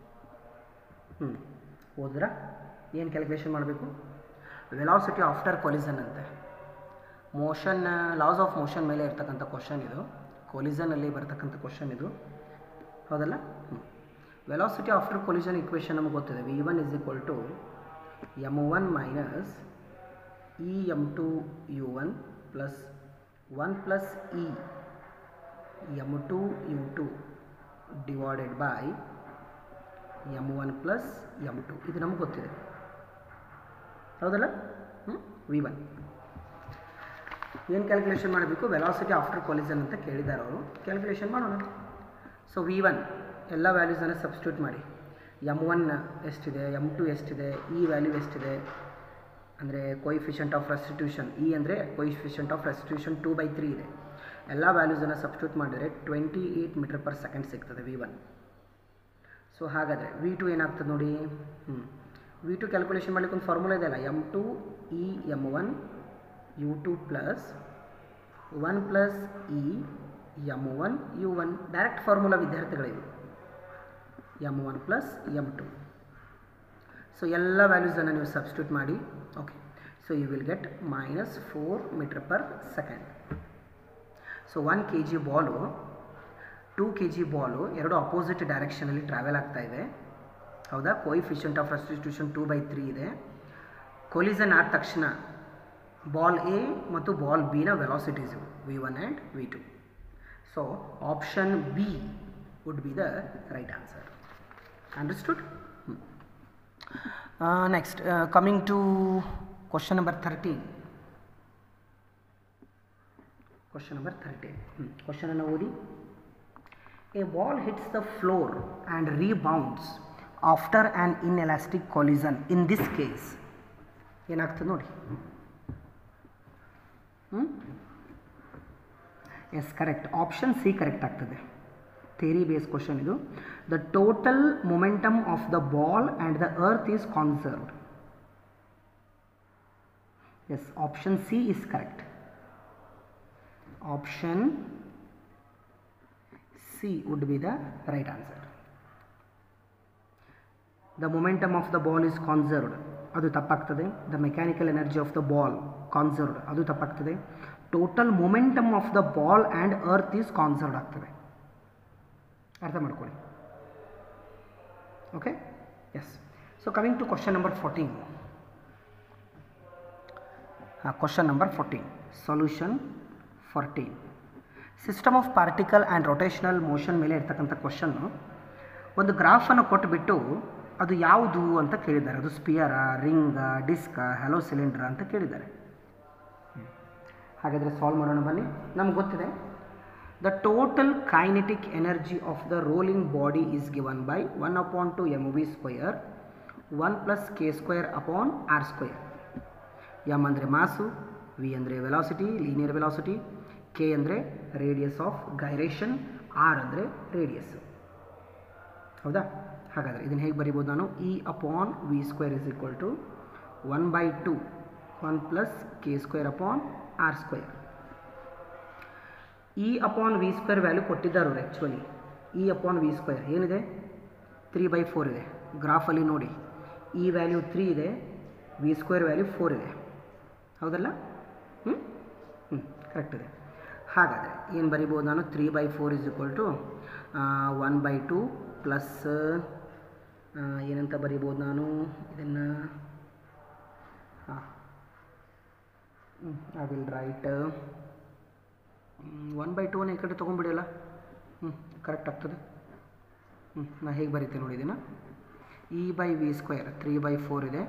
ಓದಿದ್ರಾ? ಏನು ಕ್ಯಾಲ್ಕುಲೇಷನ್ ಮಾಡಬೇಕು? ವೆಲಾಸಿಟಿ ಆಫ್ಟರ್ ಕೊಲಿಸನ್ ಅಂತೆ. ಮೋಷನ್, ಲಾಸ್ ಆಫ್ ಮೋಷನ್ ಮೇಲೆ ಇರ್ತಕ್ಕಂಥ ಕ್ವಶನ್ ಇದು. ಕೊಲಿಸನಲ್ಲಿ ಬರ್ತಕ್ಕಂಥ ಕ್ವಶನ್ ಇದು, ಹೌದಲ್ಲ? ವೆಲಾಸಿಟಿ ಆಫ್ಟರ್ ಕೊಲಿಷನ್ ಇಕ್ವೇಷನ್ ನಮಗೆ ಗೊತ್ತಿದೆ. v1 is equal to m1 minus e m2 u1 plus 1 plus e m2 u2 divided by m1 plus m2. ಇದು ನಮಗೆ ಗೊತ್ತಿದೆ, ಹೌದಲ್ಲ? v1 ಏನು ಕ್ಯಾಲ್ಕುಲೇಷನ್ ಮಾಡಬೇಕು? ವೆಲಾಸಿಟಿ ಆಫ್ಟರ್ ಕೊಲಿಷನ್ ಅಂತ ಕೇಳಿದ್ದಾರೆ ಅವರು. ಕ್ಯಾಲ್ಕುಲೇಷನ್ ಮಾಡೋಣ. ಸೊ v1 ಎಲ್ಲ ವ್ಯಾಲ್ಯೂಸನ್ನು ಸಬ್ಸ್ಟಿಟ್ಯೂಟ್ ಮಾಡಿ. m1 ಎಷ್ಟಿದೆ, m2 ಎಷ್ಟಿದೆ, e ವ್ಯಾಲ್ಯೂ ಎಷ್ಟಿದೆ ಅಂದರೆ ಕೋಯಿಫಿಷಿಯಂಟ್ ಆಫ್ ರೆಸ್ಟಿಟ್ಯೂಷನ್. e ಅಂದರೆ ಕೋಯಿಫಿಷಿಯಂಟ್ ಆಫ್ ರೆಸ್ಟಿಟ್ಯೂಷನ್ 2/3 ಇದೆ. ಎಲ್ಲ ವ್ಯಾಲ್ಯೂಸನ್ನು ಸಬ್ಸ್ಟಿಟ್ಯೂಟ್ ಮಾಡಿದರೆ 28 ಮೀಟರ್ ಪರ್ ಸೆಕೆಂಡ್ ಸಿಗ್ತದೆ v1. ಸೊ ಹಾಗಾದರೆ v2 ಏನಾಗ್ತದೆ ನೋಡಿ. v2 ಕ್ಯಾಲ್ಕುಲೇಷನ್ ಮಾಡಲಿಕ್ಕೆ ಒಂದು ಫಾರ್ಮುಲಾ ಇದೆಯಲ್ಲ, m2 e m1 u2 plus 1 plus e m1 u1. Direct formula ವಿದ್ಯಾರ್ಥಿಗಳಿವೆ. m1 plus m2. ಸೊ ಎಲ್ಲ ವ್ಯಾಲ್ಯೂಸನ್ನು ನೀವು ಸಬ್ಸ್ಟಿಟ್ಯೂಟ್ ಮಾಡಿ. Okay. So you will get minus 4 meter per second. So 1 kg ball 2 kg ball ಎರಡು ಅಪೋಸಿಟ್ ಡೈರೆಕ್ಷನಲ್ಲಿ ಟ್ರಾವೆಲ್ ಆಗ್ತಾ ಇದೆ. ಹೌದಾ? ಕೋಎಫಿಷಿಯಂಟ್ ಆಫ್ ಸಬ್ಸ್ಟಿಟ್ಯೂಷನ್ 2/3 ಇದೆ. ಕೊಲಿಷನ್ ಆದ ತಕ್ಷಣ ಬಾಲ್ ಎ ಮತ್ತು ಬಾಲ್ ಬಿ ನ velocities v1 and v2. So option B would be the right answer. Understood? Next, coming to question number 13. Question number 13. Question anna odi. A ball hits the floor and rebounds after an inelastic collision. In this case, ಏನಾಗ್ತದೆ ನೋಡಿ. Yes, correct. Option C correct ಆಗ್ತದೆ. Theory based question idu. The total momentum of the ball and the earth is conserved. Yes, option C is correct. Option C would be the right answer. The momentum of the ball is conserved. ಅದು ತಪ್ಪಾಗ್ತದೆ. The mechanical energy of the ball conserved. ಅದು ತಪ್ಪಾಗ್ತದೆ. Total momentum of the ball and earth is conserved ಆಗ್ತದೆ. ಅರ್ಥ ಮಾಡ್ಕೊಳ್ಳಿ. Okay, yes. So coming to question number 14. Question number 14, solution 14. System of particle and rotational motion ಮೇಲೆ ಇರ್ತಕ್ಕಂಥ ಕ್ವಶನ್ನು, ಒಂದು ಗ್ರಾಫನ್ನು ಕೊಟ್ಟುಬಿಟ್ಟು ಅದು ಯಾವುದು ಅಂತ ಕೇಳಿದ್ದಾರೆ. ಅದು ಸ್ಪಿಯರಾ, ರಿಂಗಾ, ಡಿಸ್ಕಾ, ಹ್ಯಾಲೋ ಸಿಲಿಂಡ್ರಾ ಅಂತ ಕೇಳಿದ್ದಾರೆ. ಹಾಗಾದರೆ ಸಾಲ್ವ್ ಮಾಡೋಣ ಬನ್ನಿ. ನಮ್ಗೆ ಗೊತ್ತಿದೆ, the total kinetic energy of the rolling body is given by 1/2 mv square 1 plus k square upon r square. m ಅಂದರೆ ಮಾಸು, v ಅಂದರೆ ವೆಲಾಸಿಟಿ, ಲೀನಿಯರ್ ವೆಲಾಸಿಟಿ, k ಅಂದರೆ ರೇಡಿಯಸ್ ಆಫ್ ಗೈರೇಷನ್, r ಅಂದರೆ ರೇಡಿಯಸ್. ಹೌದಾ? ಹಾಗಾದರೆ ಇದನ್ನು ಹೇಗೆ ಬರಿಬೋದು ನಾನು? e upon v square is equal to 1/2 1 plus k square upon r square. E upon v square value ಕೊಟ್ಟಿದ್ದಾರೆ actually. E upon v square ಏನಿದೆ? 3/4 ಇದೆ. ಗ್ರಾಫಲ್ಲಿ ನೋಡಿ, E ವ್ಯಾಲ್ಯೂ 3 ಇದೆ, v ಸ್ಕ್ವೇರ್ ವ್ಯಾಲ್ಯೂ 4 ಇದೆ. ಹೌದಲ್ಲ? ಕರೆಕ್ಟ್ ಇದೆ. ಹಾಗಾದರೆ ಏನು ಬರಿಬೋದು ನಾನು? 3/4 is equal to 1/2 ಪ್ಲಸ್ ಏನಂತ ಬರಿಬೋದು ನಾನು ಇದನ್ನು? ಐ ವಿಲ್ ರೈಟ್ 1/2 ಈ ಕಡೆ ತೊಗೊಂಡ್ಬಿಡಿಯಲ್ಲ. ಕರೆಕ್ಟ್ ಆಗ್ತದೆ. ನಾ ಹೇಗೆ ಬರೀತೀನಿ ನೋಡಿ ಇದನ್ನು. E by v ಸ್ಕ್ವೇರ್ 3/4 ಇದೆ.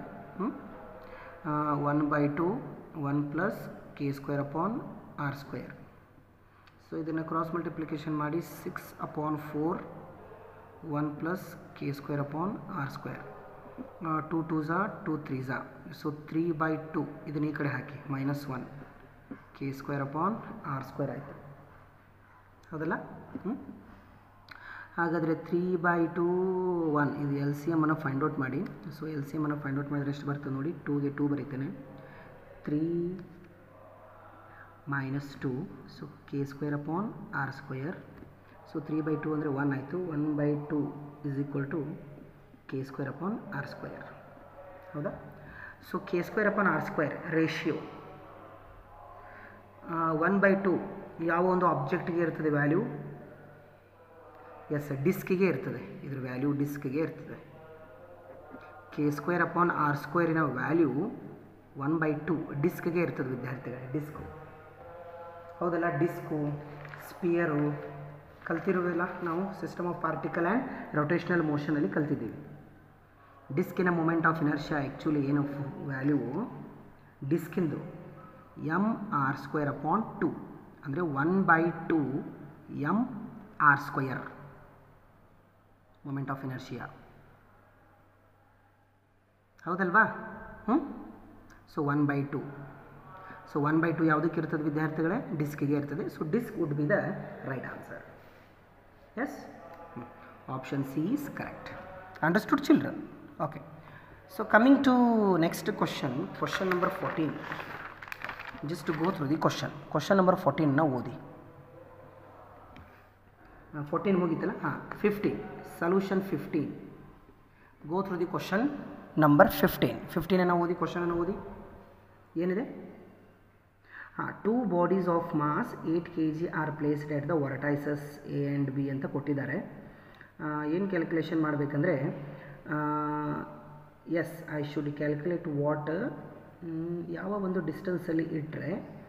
1/2 1 plus k square upon r square. So ಇದನ್ನು ಕ್ರಾಸ್ ಮಲ್ಟಿಪ್ಲಿಕೇಶನ್ ಮಾಡಿ 6/4 1 plus k square upon r square. 2 2s 2 3s. So 3/2 ಇದನ್ನು ಈ ಕಡೆ ಹಾಕಿ -1 k square upon r square ಆಯಿತು. ಹೌದಲ್ಲ? ಹಾಗಾದರೆ 3/2 1 ಇದು ಎಲ್ ಸಿ ಎಮ್ಮನ್ನು ಫೈಂಡ್ ಔಟ್ ಮಾಡಿ. ಸೊ ಎಲ್ ಸಿ ಎಮ್ಮನ್ನು ಫೈಂಡ್ ಔಟ್ ಮಾಡಿದರೆ ಎಷ್ಟು ಬರ್ತದೆ ನೋಡಿ? 2ಗೆ 2 ಬರೀತೇನೆ. 3 - 2, so k square upon r square. So 3/2 ಅಂದರೆ 1 ಆಯಿತು. 1/2 is equal to k square upon r square. ಹೌದಾ? So k square upon r square ratio 1/2 ಯಾವ ಒಂದು ಆಬ್ಜೆಕ್ಟ್ಗೆ ಇರ್ತದೆ ವ್ಯಾಲ್ಯೂ? ಎಸ್, ಡಿಸ್ಕಿಗೆ ಇರ್ತದೆ. ಇದ್ರ ವ್ಯಾಲ್ಯೂ ಡಿಸ್ಕಿಗೆ ಇರ್ತದೆ. k ಸ್ಕ್ವೇರ್ ಅಪಾನ್ r ಸ್ಕ್ವೇರಿನ ವ್ಯಾಲ್ಯೂ 1/2 ಡಿಸ್ಕ್ಗೆ ಇರ್ತದೆ ವಿದ್ಯಾರ್ಥಿಗಳೇ. ಡಿಸ್ಕು, ಹೌದಲ್ಲ? ಡಿಸ್ಕು, ಸ್ಪಿಯರು ಕಲ್ತಿರೋದಿಲ್ಲ ನಾವು. System of particle and rotational ಮೋಷನಲ್ಲಿ ಕಲ್ತಿದ್ದೀವಿ. ಡಿಸ್ಕಿನ ಮೂಮೆಂಟ್ ಆಫ್ ಇನರ್ಷಿಯಾ ಆ್ಯಕ್ಚುಲಿ ಏನು ವ್ಯಾಲ್ಯೂ? ಡಿಸ್ಕಿಂದು mr² ಅಪಾನ್ 2 ಅಂದರೆ 1/2 mr². Moment of inertia. ಹೌದಲ್ವಾ? ಸೊ 1/2. ಸೊ 1/2 ಯಾವುದಕ್ಕೆ ಇರ್ತದೆ ವಿದ್ಯಾರ್ಥಿಗಳೇ? ಡಿಸ್ಕಿಗೆ ಇರ್ತದೆ. So disc would be the right answer. Yes, option C is correct. Understood children? Okay. So coming to next question, question number 14. Just to go through the question. Question number 14 na ಓದಿ. 14 ಮುಗಿತಲ್ಲ? 15. Solution 15. Go through the question number 15. 15 ಅನ್ನು ಓದಿ, ಕ್ವಶನ್ ಅನ್ನು ಓದಿ. ಏನಿದೆ? ಹಾಂ, 2 bodies of mass 8 kg are placed at the vertices A and B ಅಂತ ಕೊಟ್ಟಿದ್ದಾರೆ. ಏನು ಕ್ಯಾಲ್ಕುಲೇಷನ್ ಮಾಡಬೇಕಂದ್ರೆ, yes I should calculate what, ಯಾವ ಒಂದು ಡಿಸ್ಟೆನ್ಸಲ್ಲಿ ಇಟ್ಟರೆ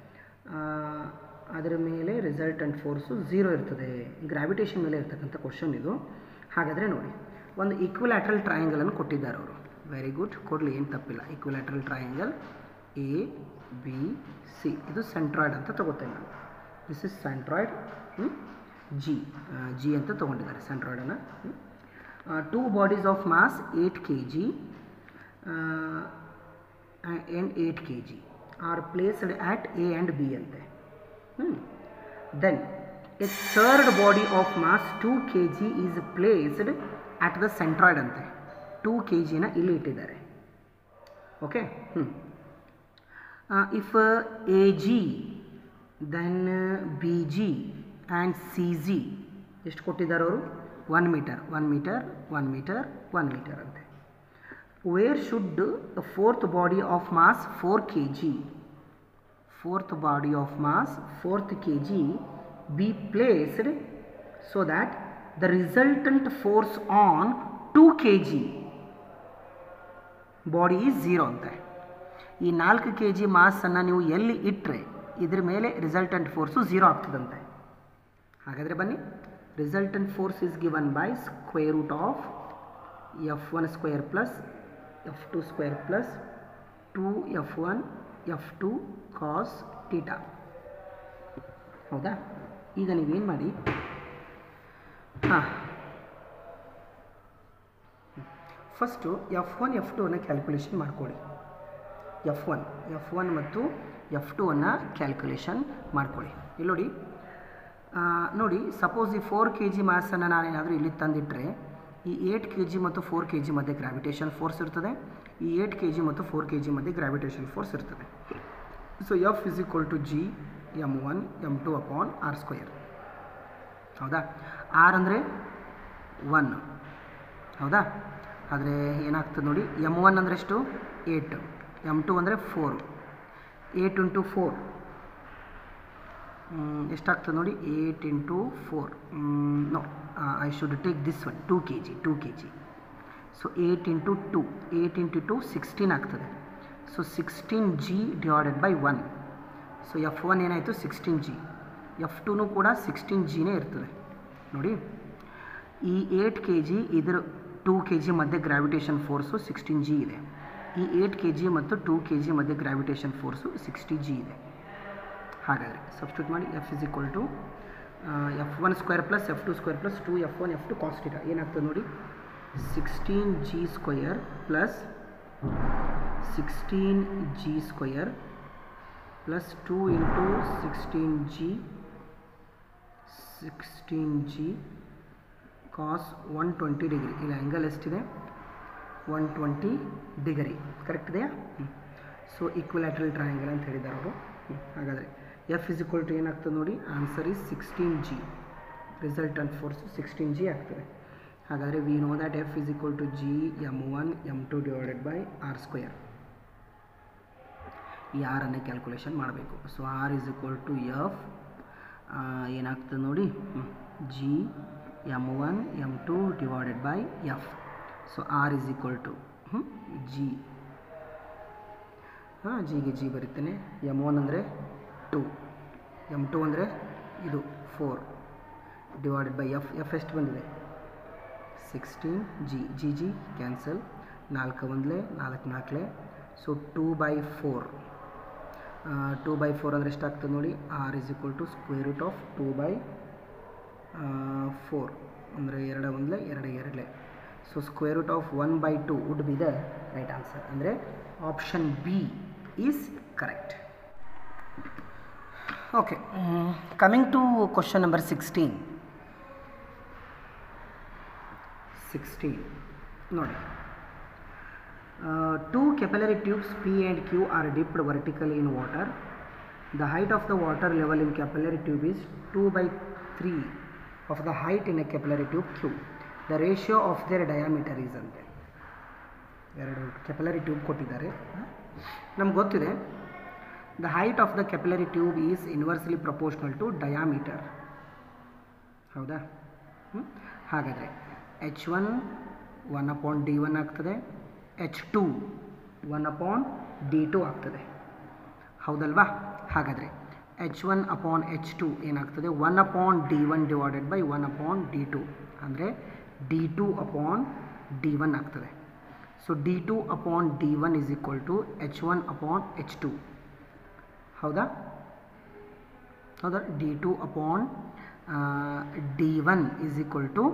ಅದರ ಮೇಲೆ ರಿಸಲ್ಟೆಂಟ್ ಫೋರ್ಸು 0 ಇರ್ತದೆ. ಗ್ರಾವಿಟೇಷನ್ ಮೇಲೆ ಇರ್ತಕ್ಕಂಥ ಕ್ವಶನ್ ಇದು. ಹಾಗಾದರೆ ನೋಡಿ, ಒಂದು ಈಕ್ವಿಲ್ಯಾಟ್ರಲ್ ಟ್ರಯಾಂಗಲನ್ನು ಕೊಟ್ಟಿದ್ದಾರೆ ಅವರು. ವೆರಿ ಗುಡ್, ಕೊಡಲಿ, ಏನು ತಪ್ಪಿಲ್ಲ. Equilateral triangle A B C, ಇದು ಸೆಂಟ್ರಾಯ್ಡ್ ಅಂತ ತಗೋತೇನೆ ನಾನು. ದಿಸ್ ಇಸ್ ಸೆಂಟ್ರಾಯ್ಡ್, ಜಿ ಅಂತ ತೊಗೊಂಡಿದ್ದಾರೆ ಸೆಂಟ್ರಾಯ್ಡನ್ನು. 2 bodies of mass 8 kg and 8 kg are placed at A and B ಅಂತೆ. Then a third body of mass 2 kg is placed at the centroid ಅಂತೆ. 2 kg ನ ಇಲ್ಲಿ ಇಟ್ಟಿದ್ದಾರೆ. Okay. If AG then BG and CG ಎಷ್ಟು ಕೊಟ್ಟಿದ್ದಾರೆ ಅವರು? 1 meter, 1 meter, 1 meter, 1 meter ಅಂತೆ. Where should the fourth body of mass 4 kg, fourth body of mass 4th kg be placed so that the resultant force on 2 kg body is 0 ಅಂತೆ. ಈ 4 kg ಮಾಸನ್ನು ನೀವು ಎಲ್ಲಿ ಇಟ್ಟರೆ ಇದ್ರ ಮೇಲೆ ರಿಸಲ್ಟೆಂಟ್ ಫೋರ್ಸು 0 ಆಗ್ತದಂತೆ. ಹಾಗಾದರೆ ಬನ್ನಿ, resultant force is given by square root of F1 square plus F2 square plus 2F1 F2 cos theta. ಹೌದಾ? ಈಗ ನೀವೇನು ಮಾಡಿ, ಫಸ್ಟು F1 F2 ಅನ್ನು ಕ್ಯಾಲ್ಕುಲೇಷನ್ ಮಾಡ್ಕೊಳ್ಳಿ. F1 ಮತ್ತು F2 ಅನ್ನು ಕ್ಯಾಲ್ಕುಲೇಷನ್ ಮಾಡ್ಕೊಳ್ಳಿ. ಇಲ್ಲಿ ನೋಡಿ, ಸಪೋಸ್ ಈ 4 kg ಮಾಸನ್ನು ನಾನೇನಾದರೂ ಇಲ್ಲಿ ತಂದಿಟ್ಟರೆ ಈ 8 kg ಮತ್ತು 4 kg ಮಧ್ಯೆ ಗ್ರಾವಿಟೇಷನ್ ಫೋರ್ಸ್ ಇರ್ತದೆ. ಈ 8 kg ಮತ್ತು 4 kg ಮಧ್ಯೆ ಗ್ರಾವಿಟೇಷನ್ ಫೋರ್ಸ್ ಇರ್ತದೆ. So F is equal to G m1 m2 upon r square. ಹೌದಾ? r ಅಂದರೆ 1. ಹೌದಾ? ಆದರೆ ಏನಾಗ್ತದೆ ನೋಡಿ, m1 ಅಂದರೆ ಎಷ್ಟು? 8, m2 ಅಂದರೆ 4. 8 ಇಂಟು 4 ಎಷ್ಟಾಗ್ತದೆ ನೋಡಿ? 8 into 4, no, I should take this one, 2 kg. So 8 into 2, 8 into 2 16 ಆಗ್ತದೆ. So 16G divided by 1. So F1 ಏನಾಯಿತು? 16G. F2 ಕೂಡ 16Gನೇ ಇರ್ತದೆ ನೋಡಿ. ಈ 8 kg ಇದರ 2 kg ಮಧ್ಯೆ ಗ್ರಾವಿಟೇಷನ್ ಫೋರ್ಸು 16G ಇದೆ. ಈ 8 kg ಮತ್ತು 2 kg ಮಧ್ಯೆ ಗ್ರಾವಿಟೇಷನ್ ಫೋರ್ಸು 60G ಇದೆ. ಹಾಗಾದರೆ ಸಬ್ಸ್ಟಿಟ್ಯೂಟ್ ಮಾಡಿ, F is equal to F1 square plus F2 square plus 2F1 F2 cos theta. ಏನಾಗ್ತದೆ ನೋಡಿ, 16G square plus 16G square plus 2 into 16G cos 120 degree. ಇಲ್ಲಿ ಆ್ಯಂಗಲ್ ಎಷ್ಟಿದೆ? 120 ಡಿಗ್ರಿ. ಕರೆಕ್ಟ್ ಇದೆಯಾ? ಸೊ ಈಕ್ವಿಲ್ಯಾಟ್ರಲ್ ಟ್ರಯಾಂಗಲ್ ಅಂತ ಹೇಳಿದ್ದಾರೆ ಅವರು. ಹಾಗಾದರೆ F ಇಸ್ ಈಕ್ವಲ್ ಟು ಏನಾಗ್ತದೆ ನೋಡಿ, answer is 16G. Resultant force 16G ಆಗ್ತದೆ. ಹಾಗಾದರೆ we know that F is equal to G m1 m2 divided by r square. ಈ r ಅನ್ನು ಕ್ಯಾಲ್ಕುಲೇಷನ್ ಮಾಡಬೇಕು. So r is equal to F ಏನಾಗ್ತದೆ ನೋಡಿ, G m1 m2 divided by F. So r is equal to G, ಜಿಗೆ G ಬರೀತೇನೆ. m1 ಅಂದರೆ 2, m2 ಅಂದರೆ ಇದು 4 ಡಿವೈಡೆಡ್ ಬೈ F ಎಷ್ಟು ಬಂದಿದೆ? 16G. G cancel, 4 1 4 so 2/4. 2/4 ಅಂದರೆ ಎಷ್ಟಾಗ್ತದೆ ನೋಡಿ, r is equal to square root of 2/4 ಅಂದರೆ 2 1 2 2. So square root of 1/2 would be the right answer. ಅಂದರೆ option B is correct. Okay, coming to question number 16 ನೋಡಿ. 2 capillary tubes P and Q are dipped vertically in water. The height of the water level in capillary tube is 2/3 of the height in a capillary tube Q. The ratio of their diameter is ಅಂತೆ. 2 capillary tube ಕೊಟ್ಟಿದ್ದಾರೆ. ನಮ್ಗೆ ಗೊತ್ತಿದೆ the height of the capillary tube is inversely proportional to diameter. ಹೌದಾ? ಹಾಗಾದರೆ H1 1/d1 ಆಗ್ತದೆ, H2 1/d2 ಆಗ್ತದೆ. ಹೌದಲ್ವಾ? ಹಾಗಾದರೆ H1/H2 ಏನಾಗ್ತದೆ? 1/d1 ಡಿವೈಡೆಡ್ ಬೈ 1/d2 ಅಂದರೆ d2/d1 ಆಗ್ತದೆ. So d2/d1 is equal to H1/H2. ಹೌದಾ? d2/d1 is equal to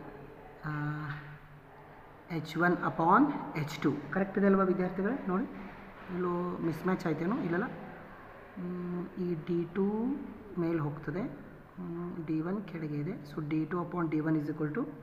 H1/H2. Correct ಇದೆ ಅಲ್ವಾ ವಿದ್ಯಾರ್ಥಿಗಳೇ? ನೋಡಿ, ಇಲ್ಲೂ ಮಿಸ್ ಮ್ಯಾಚ್ ಆಯ್ತೇನೋ? ಇಲ್ಲಲ್ಲ, ಈ d2 ಮೇಲೆ ಹೋಗ್ತದೆ, d1 ಕೆಳಗೆ ಇದೆ. So d2/d1 is equal to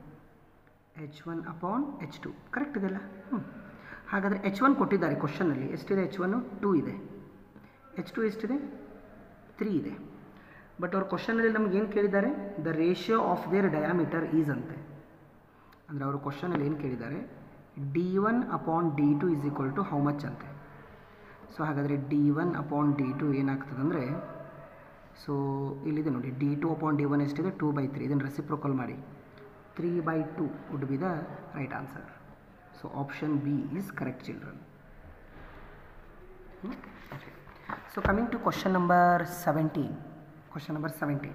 H1/H2. Correct ಇದೆಲ್ಲ? ಹಾಗಾದರೆ H1 ಕೊಟ್ಟಿದ್ದಾರೆ ಕ್ವಶನಲ್ಲಿ. ಎಷ್ಟಿದೆ H1? 2 ಇದೆ. H2 ಎಷ್ಟಿದೆ? 3 ಇದೆ. ಬಟ್ ಅವ್ರ ಕ್ವಶನಲ್ಲಿ ನಮ್ಗೆ ಏನು ಕೇಳಿದ್ದಾರೆ? The ratio of their diameter is ಅಂತೆ. ಅಂದರೆ ಅವರು ಕ್ವಶನಲ್ಲಿ ಏನು ಕೇಳಿದ್ದಾರೆ? d1/d2 is equal to how much ಅಂತೆ. ಸೊ ಹಾಗಾದರೆ d1/d2 ಏನಾಗ್ತದೆ ಅಂದರೆ, ಸೊ ಇಲ್ಲಿದೆ ನೋಡಿ, d2/d1 ಎಷ್ಟಿದೆ? 2/3. ಇದನ್ನು ರೆಸಿಪ್ರೊಕಲ್ ಮಾಡಿ 3/2 would be the right answer. So option B is correct children. So coming to question number 17. Question number 17.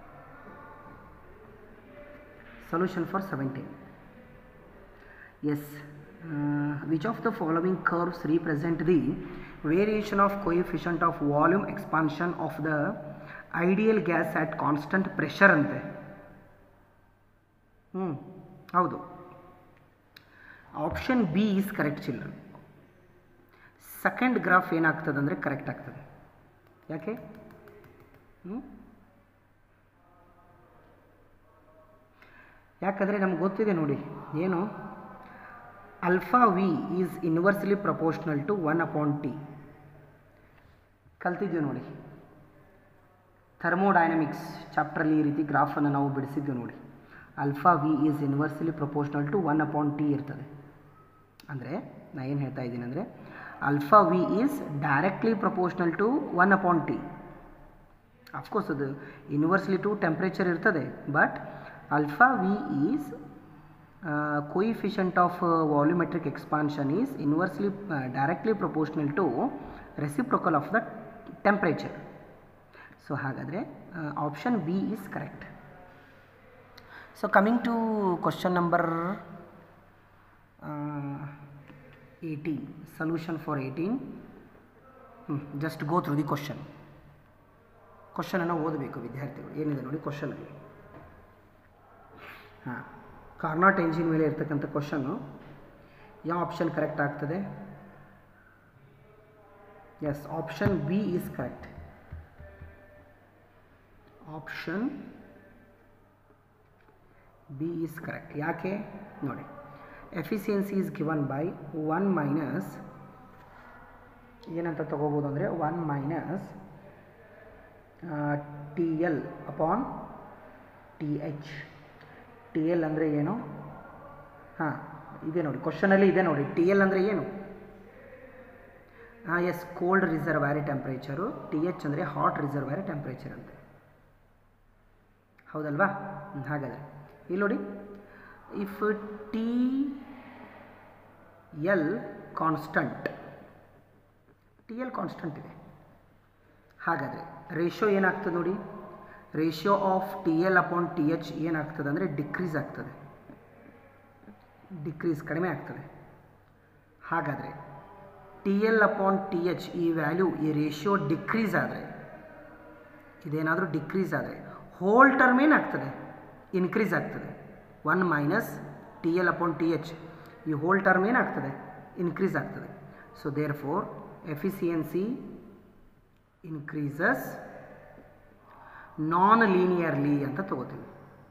Solution for 17. Yes. Which of the following curves represent the variation of coefficient of volume expansion of the ideal gas at constant pressure ante? ಹೌದು. Option B is correct children. Second graph ಏನಾಗ್ತದೆ ಅಂದರೆ ಕರೆಕ್ಟ್ ಆಗ್ತದೆ. ಯಾಕೆ? ಯಾಕಂದರೆ ನಮ್ಗೆ ಗೊತ್ತಿದೆ ನೋಡಿ, ಏನು? Alpha V is inversely proportional to 1/t. ಕಲ್ತಿದ್ವಿ ನೋಡಿ, ಥರ್ಮೋಡೈನಮಿಕ್ಸ್ ಚಾಪ್ಟ್ರಲ್ಲಿ ಈ ರೀತಿ ಗ್ರಾಫನ್ನು ನಾವು ಬಿಡಿಸಿದ್ವಿ ನೋಡಿ. Alpha V is inversely proportional to 1/t ಇರ್ತದೆ. ಅಂದರೆ ನಾ ಏನು ಹೇಳ್ತಾ ಇದ್ದೀನಿ ಅಂದರೆ, alpha V is directly proportional to 1/t. Of course ಅದು ಇನ್ವರ್ಸ್ಲಿ ಟು ಟೆಂಪ್ರೇಚರ್ ಇರ್ತದೆ, but alpha V is coefficient of volumetric expansion is inversely directly proportional to reciprocal of the temperature. So ಹಾಗಾದರೆ option B is correct. So coming to question number 18. Solution for 18. Just go through the question. ಕ್ವಶನನ್ನು ಓದಬೇಕು ವಿದ್ಯಾರ್ಥಿಗಳು. ಏನಿದೆ ನೋಡಿ ಕ್ವಶನಲ್ಲಿ. ಕಾರ್ನಾಟ್ ಎಂಜಿನ್ ಮೇಲೆ ಇರ್ತಕ್ಕಂಥ ಕ್ವಶನ್ನು. ಯಾವ ಆಪ್ಷನ್ ಕರೆಕ್ಟ್ ಆಗ್ತದೆ? Yes, option B is correct. Option B is correct. ಯಾಕೆ ನೋಡಿ, efficiency is given by 1 minus ಏನಂತ ತಗೋಬೋದು ಅಂದರೆ 1 minus TL upon TH. TL ಅಂದರೆ ಏನು? ಇದೆ ನೋಡಿ ಕ್ವಶನಲ್ಲಿ ಇದೆ ನೋಡಿ. TL ಅಂದರೆ ಏನು? Yes, cold reservoir temperature. TH ಅಂದರೆ ಹಾಟ್ ರಿಸರ್ವಾಯರ್ ಟೆಂಪ್ರೇಚರ್ ಅಂತೆ. ಹೌದಲ್ವಾ? ಹಾಗಾದರೆ ಇಲ್ಲಿ ನೋಡಿ, if TL constant, TL constant ಇದೆ, ಹಾಗಾದರೆ ರೇಷಿಯೋ ಏನಾಗ್ತದೆ ನೋಡಿ, ratio of TL upon TH ಏನಾಗ್ತದೆ ಅಂದರೆ ಡಿಕ್ರೀಸ್ ಆಗ್ತದೆ. ಡಿಕ್ರೀಸ್ ಕಡಿಮೆ ಆಗ್ತದೆ. ಹಾಗಾದರೆ TL ಅಪಾನ್ TH ಈ ವ್ಯಾಲ್ಯೂ, ಈ ರೇಷಿಯೋ ಡಿಕ್ರೀಸ್ ಆದರೆ, ಇದೇನಾದರೂ ಡಿಕ್ರೀಸ್ ಆದರೆ ಹೋಲ್ ಟರ್ಮ್ ಏನಾಗ್ತದೆ? ಇನ್ಕ್ರೀಸ್ ಆಗ್ತದೆ. 1 ಮೈನಸ್ TL ಅಪಾನ್ TH ಈ ಹೋಲ್ ಟರ್ಮ್ ಏನಾಗ್ತದೆ? ಇನ್ಕ್ರೀಸ್ ಆಗ್ತದೆ. So therefore efficiency increases non linearly ಅಂತ ತಗೋತೀವಿ.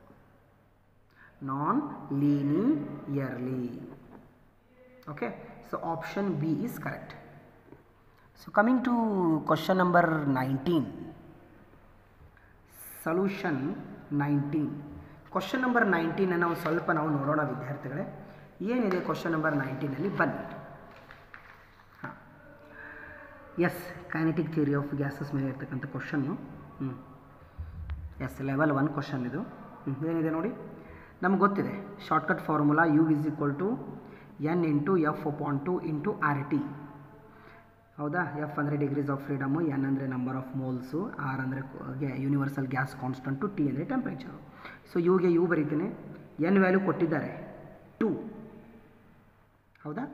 Non linearly. Okay, so option B is correct. So coming to question number 19. Solution 19. Question number 19 ನಾವು ಸ್ವಲ್ಪ ನೋಡೋಣ ವಿದ್ಯಾರ್ಥಿಗಳೇ. ಏನಿದೆ ಕ್ವಶನ್ ನಂಬರ್ 19ನಲ್ಲಿ? ಬನ್ನಿ. Yes kinetic theory of gases ಮೇಲೆ ಇರ್ತಕ್ಕಂಥ ಕ್ವಶನ್ನು. ಎಸ್ ಲೆವೆಲ್ 1 ಕ್ವಶನ್ ಇದು. ಏನಿದೆ ನೋಡಿ, ನಮ್ಗೆ ಗೊತ್ತಿದೆ shortcut formula U is equal to N into F upon two into R T. ಹೌದಾ? ಎಫ್ ಅಂದರೆ ಡಿಗ್ರೀಸ್ ಆಫ್ ಫ್ರೀಡಮು, ಎನ್ ಅಂದರೆ ನಂಬರ್ ಆಫ್ ಮೋಲ್ಸು, ಆರ್ ಅಂದರೆ ಯೂನಿವರ್ಸಲ್ ಗ್ಯಾಸ್ ಕಾನ್ಸ್ಟಂಟು, ಟಿ ಅಂದರೆ ಟೆಂಪ್ರೇಚರು. ಸೊ ಯುಗೆ ಯು ಬರೀತೀನಿ, ಎನ್ ವ್ಯಾಲ್ಯೂ ಕೊಟ್ಟಿದ್ದಾರೆ 2. ಹೌದಾ?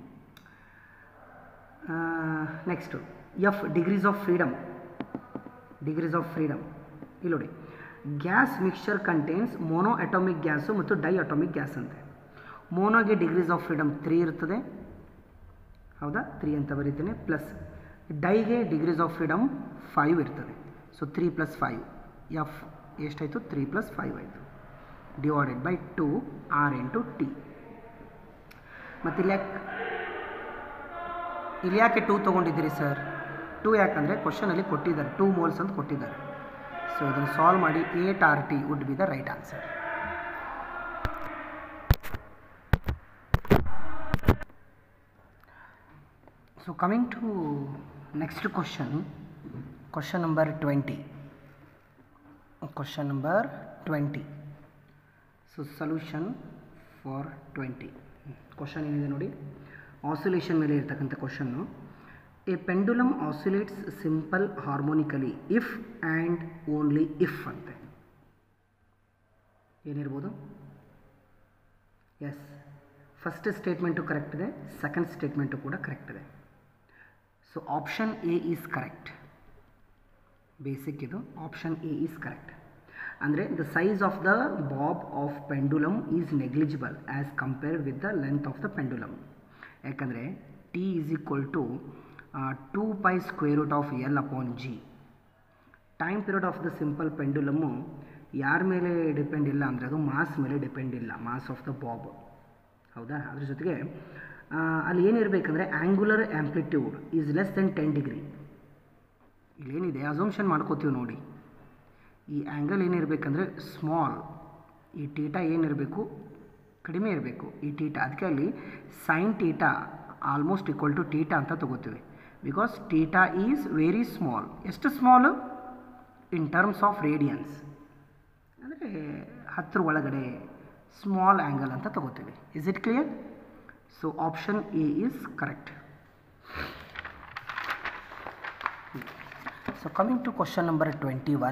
Next F degrees of freedom. Degrees of freedom ಇಲ್ಲಿ ನೋಡಿ, gas mixture contains monoatomic gas ಮತ್ತು ಡೈ ಅಟಾಮಿಕ್ ಗ್ಯಾಸ್ ಅಂತೆ. ಮೋನೋಗೆ ಡಿಗ್ರೀಸ್ ಆಫ್ ಫ್ರೀಡಮ್ 3 ಇರ್ತದೆ. ಹೌದಾ? 3 ಅಂತ ಬರೀತೀನಿ. ಪ್ಲಸ್ ಡೈಗೆ ಡಿಗ್ರೀಸ್ ಆಫ್ ಫ್ರೀಡಮ್ 5 ಇರ್ತದೆ. ಸೊ 3 + 5 ಎಫ್ ಎಷ್ಟಾಯಿತು? 3 + 5 ಆಯಿತು. Divided by 2 R into T. ಮತ್ತು ಇಲ್ಲಿ ಯಾಕೆ 2 ತೊಗೊಂಡಿದ್ದೀರಿ ಸರ್? 2 ಯಾಕಂದರೆ ಕ್ವಶನಲ್ಲಿ ಕೊಟ್ಟಿದ್ದಾರೆ 2 ಮೋಲ್ಸ್ ಅಂತ ಕೊಟ್ಟಿದ್ದಾರೆ. ಸೊ ಇದನ್ನು ಸಾಲ್ವ್ ಮಾಡಿ 8 RT would be the right answer. So coming to next question number 20. Question number 20. So solution for 20. Question ಏನಿದೆ ನೋಡಿ, ಆಸಿಲೇಷನ್ ಮೇಲೆ ಇರ್ತಕ್ಕಂಥ question. A pendulum oscillates simple harmonically if and only if ಅಂತೆ. ಏನಿರ್ಬೋದು? ಎಸ್, ಫಸ್ಟ್ ಸ್ಟೇಟ್ಮೆಂಟು ಕರೆಕ್ಟ್ ಇದೆ, ಸೆಕೆಂಡ್ ಸ್ಟೇಟ್ಮೆಂಟು ಕೂಡ ಕರೆಕ್ಟ್ ಇದೆ. So option A is correct. Basic ಇದು, ಆಪ್ಷನ್ ಎ ಈಸ್ ಕರೆಕ್ಟ್. ಅಂದರೆ the size of the bob of pendulum is negligible as compared with the length of the pendulum. ಯಾಕಂದರೆ T is equal to 2π√L/g. Time period of the simple pendulum ಯಾರ ಮೇಲೆ ಡಿಪೆಂಡ್ ಇಲ್ಲ ಅಂದರೆ ಅದು ಮಾಸ್ ಮೇಲೆ ಡಿಪೆಂಡ್ ಇಲ್ಲ, ಮಾಸ್ ಆಫ್ ದ ಬಾಬ್. ಹೌದಾ? ಅದ್ರ ಜೊತೆಗೆ ಅಲ್ಲಿ ಏನಿರಬೇಕಂದ್ರೆ angular amplitude is less than 10 degree. ಇಲ್ಲೇನಿದೆ ಅಸಂಪ್ಷನ್ ಮಾಡ್ಕೋತೀವಿ ನೋಡಿ, ಈ ಆ್ಯಂಗಲ್ ಏನಿರಬೇಕಂದ್ರೆ ಸ್ಮಾಲ್, ಈ ಟೀಟಾ ಏನಿರಬೇಕು ಕಡಿಮೆ ಇರಬೇಕು, ಈ ಟೀಟಾ. ಅದಕ್ಕೆ ಅಲ್ಲಿ sine theta almost equal to theta ಅಂತ ತಗೋತೀವಿ. Because theta is very small. ಎಷ್ಟು small? In terms of radians, ಅಂದರೆ 10 ಒಳಗಡೆ ಸ್ಮಾಲ್ ಆ್ಯಂಗಲ್ ಅಂತ ತಗೋತೀವಿ. Is it clear? So option A is correct. So coming to question number 21.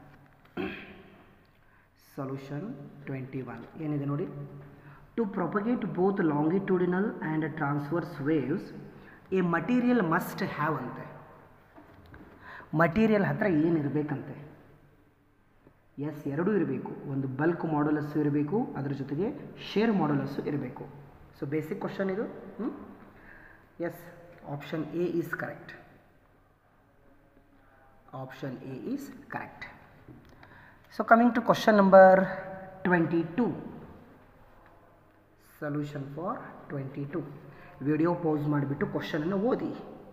Solution 21. ಏನಿದೆ ನೋಡಿ, to propagate both longitudinal and transverse waves a material must have ಅಂತೆ. ಮಟೀರಿಯಲ್ ಹತ್ರ ಏನಿರಬೇಕಂತೆ? ಎಸ್, ಎರಡೂ ಇರಬೇಕು. ಒಂದು ಬಲ್ಕ್ ಮಾಡ್ಯುಲಸ್ಸು ಇರಬೇಕು, ಅದರ ಜೊತೆಗೆ ಶೇರ್ ಮಾಡ್ಯುಲಸ್ಸು ಇರಬೇಕು. ಸೊ ಬೇಸಿಕ್ ಕ್ವಶನ್ ಇದು. Yes, option A is correct. Option A is correct. So coming to question number 22. Solution for 22. Video pause ಮಾಡಿಬಿಟ್ಟು ಕ್ವಶನನ್ನು ಓದಿ.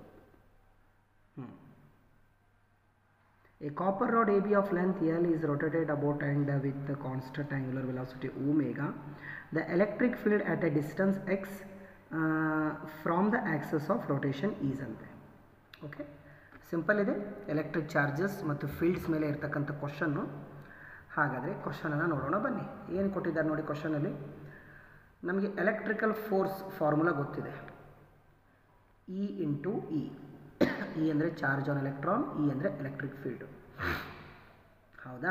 A copper rod AB of length L is rotated about and with the constant angular velocity omega. The electric field at a distance x from the axis of rotation is ante. Okay, simple ಇದೆ. ಎಲೆಕ್ಟ್ರಿಕ್ ಚಾರ್ಜಸ್ ಮತ್ತು ಫೀಲ್ಡ್ಸ್ ಮೇಲೆ ಇರ್ತಕ್ಕಂಥ ಕ್ವಶನ್ನು. ಹಾಗಾದರೆ ಕ್ವಶನನ್ನು ನೋಡೋಣ ಬನ್ನಿ. ಏನು ಕೊಟ್ಟಿದ್ದಾರೆ ನೋಡಿ ಕ್ವಶನಲ್ಲಿ. ನಮಗೆ ಎಲೆಕ್ಟ್ರಿಕಲ್ ಫೋರ್ಸ್ ಫಾರ್ಮುಲಾ ಗೊತ್ತಿದೆ, E ಇಂಟು ಇ. ಇ ಅಂದರೆ ಚಾರ್ಜ್ ಆನ್ ಎಲೆಕ್ಟ್ರಾನ್, ಇ ಅಂದರೆ ಎಲೆಕ್ಟ್ರಿಕ್ ಫೀಲ್ಡು. ಹೌದಾ?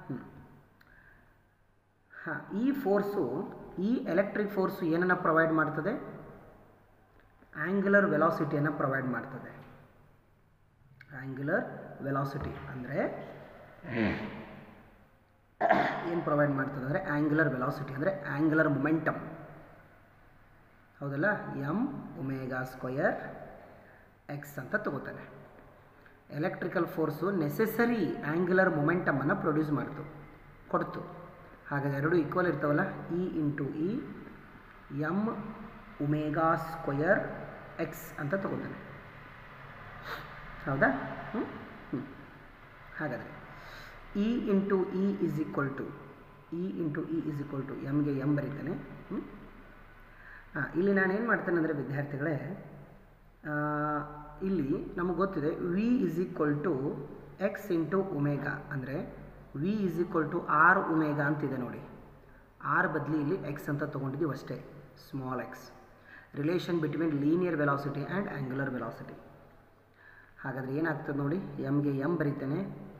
ಹಾಂ, ಈ ಫೋರ್ಸು, ಈ ಎಲೆಕ್ಟ್ರಿಕ್ ಫೋರ್ಸು ಏನನ್ನು ಪ್ರೊವೈಡ್ ಮಾಡ್ತದೆ? ಆ್ಯಂಗ್ಯುಲರ್ ವೆಲಾಸಿಟಿಯನ್ನು ಪ್ರೊವೈಡ್ ಮಾಡ್ತದೆ. ಆ್ಯಂಗ್ಯುಲರ್ ವೆಲಾಸಿಟಿ ಅಂದರೆ ಏನು ಪ್ರೊವೈಡ್ ಮಾಡ್ತದೆ ಅಂದರೆ ಆ್ಯಂಗ್ಯುಲರ್ ವೆಲಾಸಿಟಿ ಅಂದರೆ ಆ್ಯಂಗ್ಯುಲರ್ ಮೊಮೆಂಟಮ್. ಹೌದಲ್ಲ? m² x ಅಂತ ತಗೋತಾನೆ. ಎಲೆಕ್ಟ್ರಿಕಲ್ ಫೋರ್ಸು ನೆಸೆಸರಿ ಆ್ಯಂಗ್ಯುಲರ್ ಮೊಮೆಂಟಮನ್ನು ಪ್ರೊಡ್ಯೂಸ್ ಕೊಡ್ತು. ಹಾಗಾದರೆ ಎರಡು ಈಕ್ವಲ್ ಇರ್ತಾವಲ್ಲ, E into E m² x ಅಂತ ತಗೋತಾನೆ. ಹೌದಾ? ಹಾಗಾದರೆ E into E is equal to ಎಮ್ಗೆ ಎಮ್ ಬರೀತಾನೆ. ಇಲ್ಲಿ ನಾನೇನು ಮಾಡ್ತೇನೆ ಅಂದರೆ ವಿದ್ಯಾರ್ಥಿಗಳೇ, ಇಲ್ಲಿ ನಮಗೆ ಗೊತ್ತಿದೆ V is equal to X into omega, ಅಂದರೆ V is equal to R omega ಅಂತಿದೆ ನೋಡಿ. ಆರ್ ಬದಲಿ ಇಲ್ಲಿ ಎಕ್ಸ್ ಅಂತ ತೊಗೊಂಡಿದ್ದೀವಿ ಅಷ್ಟೇ, small X. Relation between linear velocity and angular velocity. ಹಾಗಾದರೆ ಏನಾಗ್ತದೆ ನೋಡಿ, ಎಮ್ಗೆ ಎಮ್ ಬರೀತೇನೆ,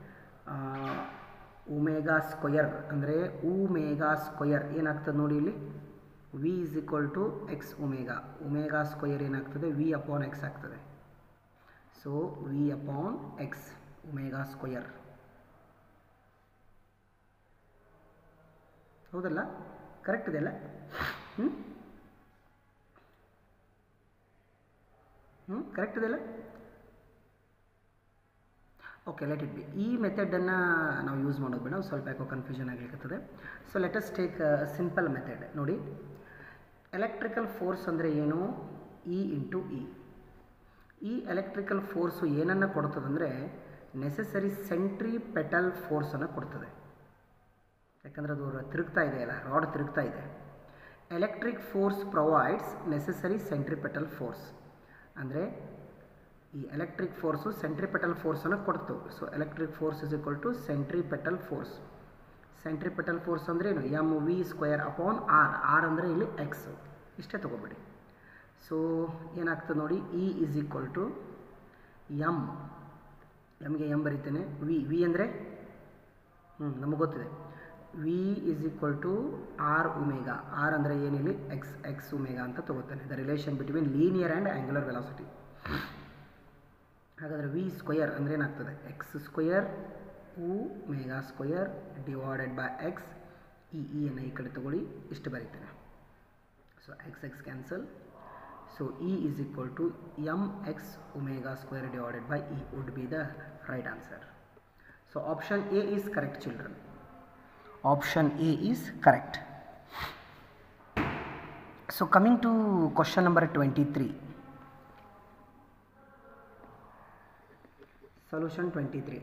ಒಮೆಗಾ ಸ್ಕ್ವಯರ್ ಅಂದರೆ ಒಮೆಗಾ ಸ್ಕ್ವಯರ್ ಏನಾಗ್ತದೆ ನೋಡಿ, ಇಲ್ಲಿ V is equal to X omega. Omega square ಏನಾಗ್ತದೆ, ವಿ ಅಪಾನ್ ಎಕ್ಸ್ ಆಗ್ತದೆ. So V upon X omega square. ಹೌದಲ್ಲ, ಕರೆಕ್ಟ್ ಇದೆಯಲ್ಲ? ಕರೆಕ್ಟ್ ಇದೆಯಲ್ಲ? Okay, let it be. ಈ ಮೆಥಡನ್ನು ನಾವು ಯೂಸ್ ಮಾಡೋದು ಬೇಡ, ಸ್ವಲ್ಪ ಯಾಕೋ ಕನ್ಫ್ಯೂಷನ್ ಆಗಲಿಕ್ಕತ್ತದೆ. So let us take simple method. ನೋಡಿ, ಎಲೆಕ್ಟ್ರಿಕಲ್ ಫೋರ್ಸ್ ಅಂದರೆ ಏನು, ಇ ಇಂಟು ಇ. ಈ ಎಲೆಕ್ಟ್ರಿಕಲ್ ಫೋರ್ಸು ಏನನ್ನು ಕೊಡ್ತದಂದರೆ ನೆಸೆಸರಿ ಸೆಂಟ್ರಿಪೆಟಲ್ ಫೋರ್ಸನ್ನು ಕೊಡ್ತದೆ. ಯಾಕಂದರೆ ಅದು ತಿರುಗ್ತಾ ಇದೆ ಅಲ್ಲ, ರಾಡ್ ತಿರುಗ್ತಾ ಇದೆ. Electric force provides necessary centripetal force. ಅಂದರೆ ಈ ಎಲೆಕ್ಟ್ರಿಕ್ ಫೋರ್ಸು ಸೆಂಟ್ರಿಪೆಟಲ್ ಫೋರ್ಸನ್ನು ಕೊಡ್ತು. So electric force is equal to centripetal force. Centripetal force ಅಂದರೆ ಏನು, M V square upon R. R ಅಂದರೆ ಇಲ್ಲಿ ಎಕ್ಸ್, ಇಷ್ಟೇ ತೊಗೊಬೇಡಿ. ಸೊ ಏನಾಗ್ತದೆ ನೋಡಿ, E is equal to M, ಎಮ್ಗೆ ಎಮ್ ಬರೀತೇನೆ, ವಿ. ವಿ ಅಂದರೆ ನಮಗೆ ಗೊತ್ತಿದೆ, V is equal to R omega. R ಅಂದರೆ ಏನಿಲ್ಲಿ ಎಕ್ಸ್, ಎಕ್ಸ್ ಒಮೆಗಾ ಅಂತ ತೊಗೋತೇನೆ. The relation between linear and angular velocity. ಹಾಗಾದರೆ ವಿ ಸ್ಕ್ವಯರ್ ಅಂದರೆ ಏನಾಗ್ತದೆ, X square omega square divided by X. E ಅನ್ನು ಈ ಕಡೆ ತಗೊಳ್ಳಿ, ಇಷ್ಟು ಬರೀತೇನೆ. So X X cancel. So E is equal to M X omega square divided by E would be the right answer. So option A is correct children. Option A is correct. So coming to question number 23. Solution 23.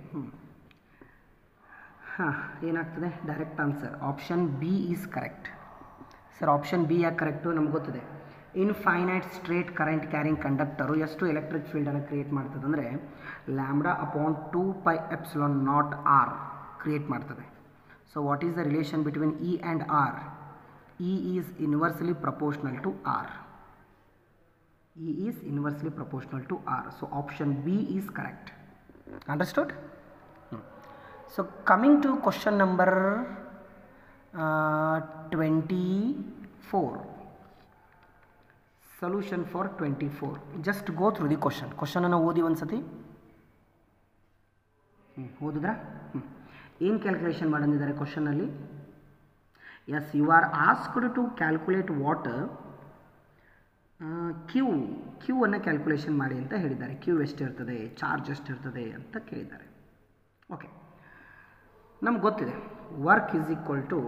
ಏನಾಗ್ತದೆ, direct answer option B is correct. Sir option B ಯಾಕೆ ಕರೆಕ್ಟು, ನಮ್ಗೆ ಗೊತ್ತಿದೆ. Infinite straight current carrying conductor ಎಷ್ಟು ಎಲೆಕ್ಟ್ರಿಕ್ ಫೀಲ್ಡನ್ನು ಕ್ರಿಯೇಟ್ ಮಾಡ್ತದೆ ಅಂದರೆ lambda upon 2π epsilon naught R create ಮಾಡ್ತದೆ. So what is the relation between E and R? E is inversely proportional to R. E is inversely proportional to R. So option B is correct. Understood? So coming to question number 24. Solution for 24. Just go through the question. Question ಅನ್ನು ಓದಿ ಒಂದ್ಸತಿ. ಓದಿದ್ರಾ? ಏನು ಕ್ಯಾಲ್ಕುಲೇಷನ್ ಮಾಡಿದ್ದಾರೆ ಕ್ವಶನಲ್ಲಿ? Yes, you are asked to calculate what Q ಅನ್ನು ಕ್ಯಾಲ್ಕುಲೇಷನ್ ಮಾಡಿ ಅಂತ ಹೇಳಿದ್ದಾರೆ. ಕ್ಯೂ ಎಷ್ಟಿರ್ತದೆ, ಚಾರ್ಜ್ ಎಷ್ಟಿರ್ತದೆ ಅಂತ ಕೇಳಿದ್ದಾರೆ. ಓಕೆ, ನಮ್ಗೆ ಗೊತ್ತಿದೆ work is equal to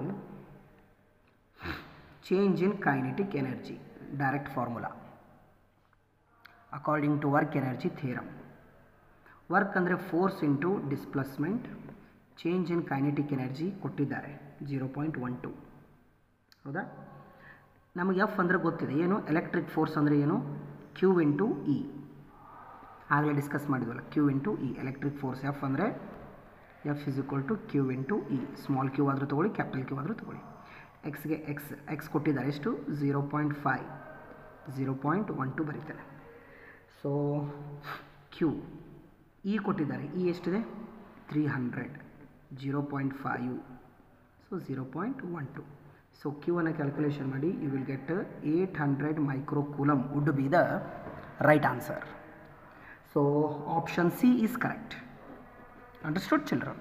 change in kinetic energy, direct formula according to work energy theorem. Work ಅಂದರೆ force into displacement. Change in kinetic energy ಕೊಟ್ಟಿದ್ದಾರೆ 0.12. ಹೌದಾ? ನಮಗೆ ಎಫ್ ಅಂದರೆ ಗೊತ್ತಿದೆ, ಏನು ಎಲೆಕ್ಟ್ರಿಕ್ ಫೋರ್ಸ್ ಅಂದರೆ ಏನು, ಕ್ಯೂ ಇಂಟು ಇ. ಆಗಲೇ ಡಿಸ್ಕಸ್ ಮಾಡಿದ್ವಲ್ಲ, Q into E electric force. F ಅಂದರೆ F is equal to Q into E. Small Q ಆದರೂ ತೊಗೊಳ್ಳಿ, ಕ್ಯಾಪಿಟಲ್ ಕ್ಯೂ ಆದರೂ ತೊಗೊಳ್ಳಿ. ಎಕ್ಸ್ಗೆ ಎಕ್ಸ್ ಕೊಟ್ಟಿದ್ದಾರೆ ಎಷ್ಟು, 0.5, 0.12 ಬರೀತಾರೆ. So Q. ಇ ಕೊಟ್ಟಿದ್ದಾರೆ, ಇ ಎಷ್ಟಿದೆ 300, 0.5, ಸೊ 0.12. ಸೊ ಕ್ಯೂ ಅನ್ನು ಕ್ಯಾಲ್ಕುಲೇಷನ್ ಮಾಡಿ, you will get 800 microcoulomb would be the right answer. So option C is correct. Understood children?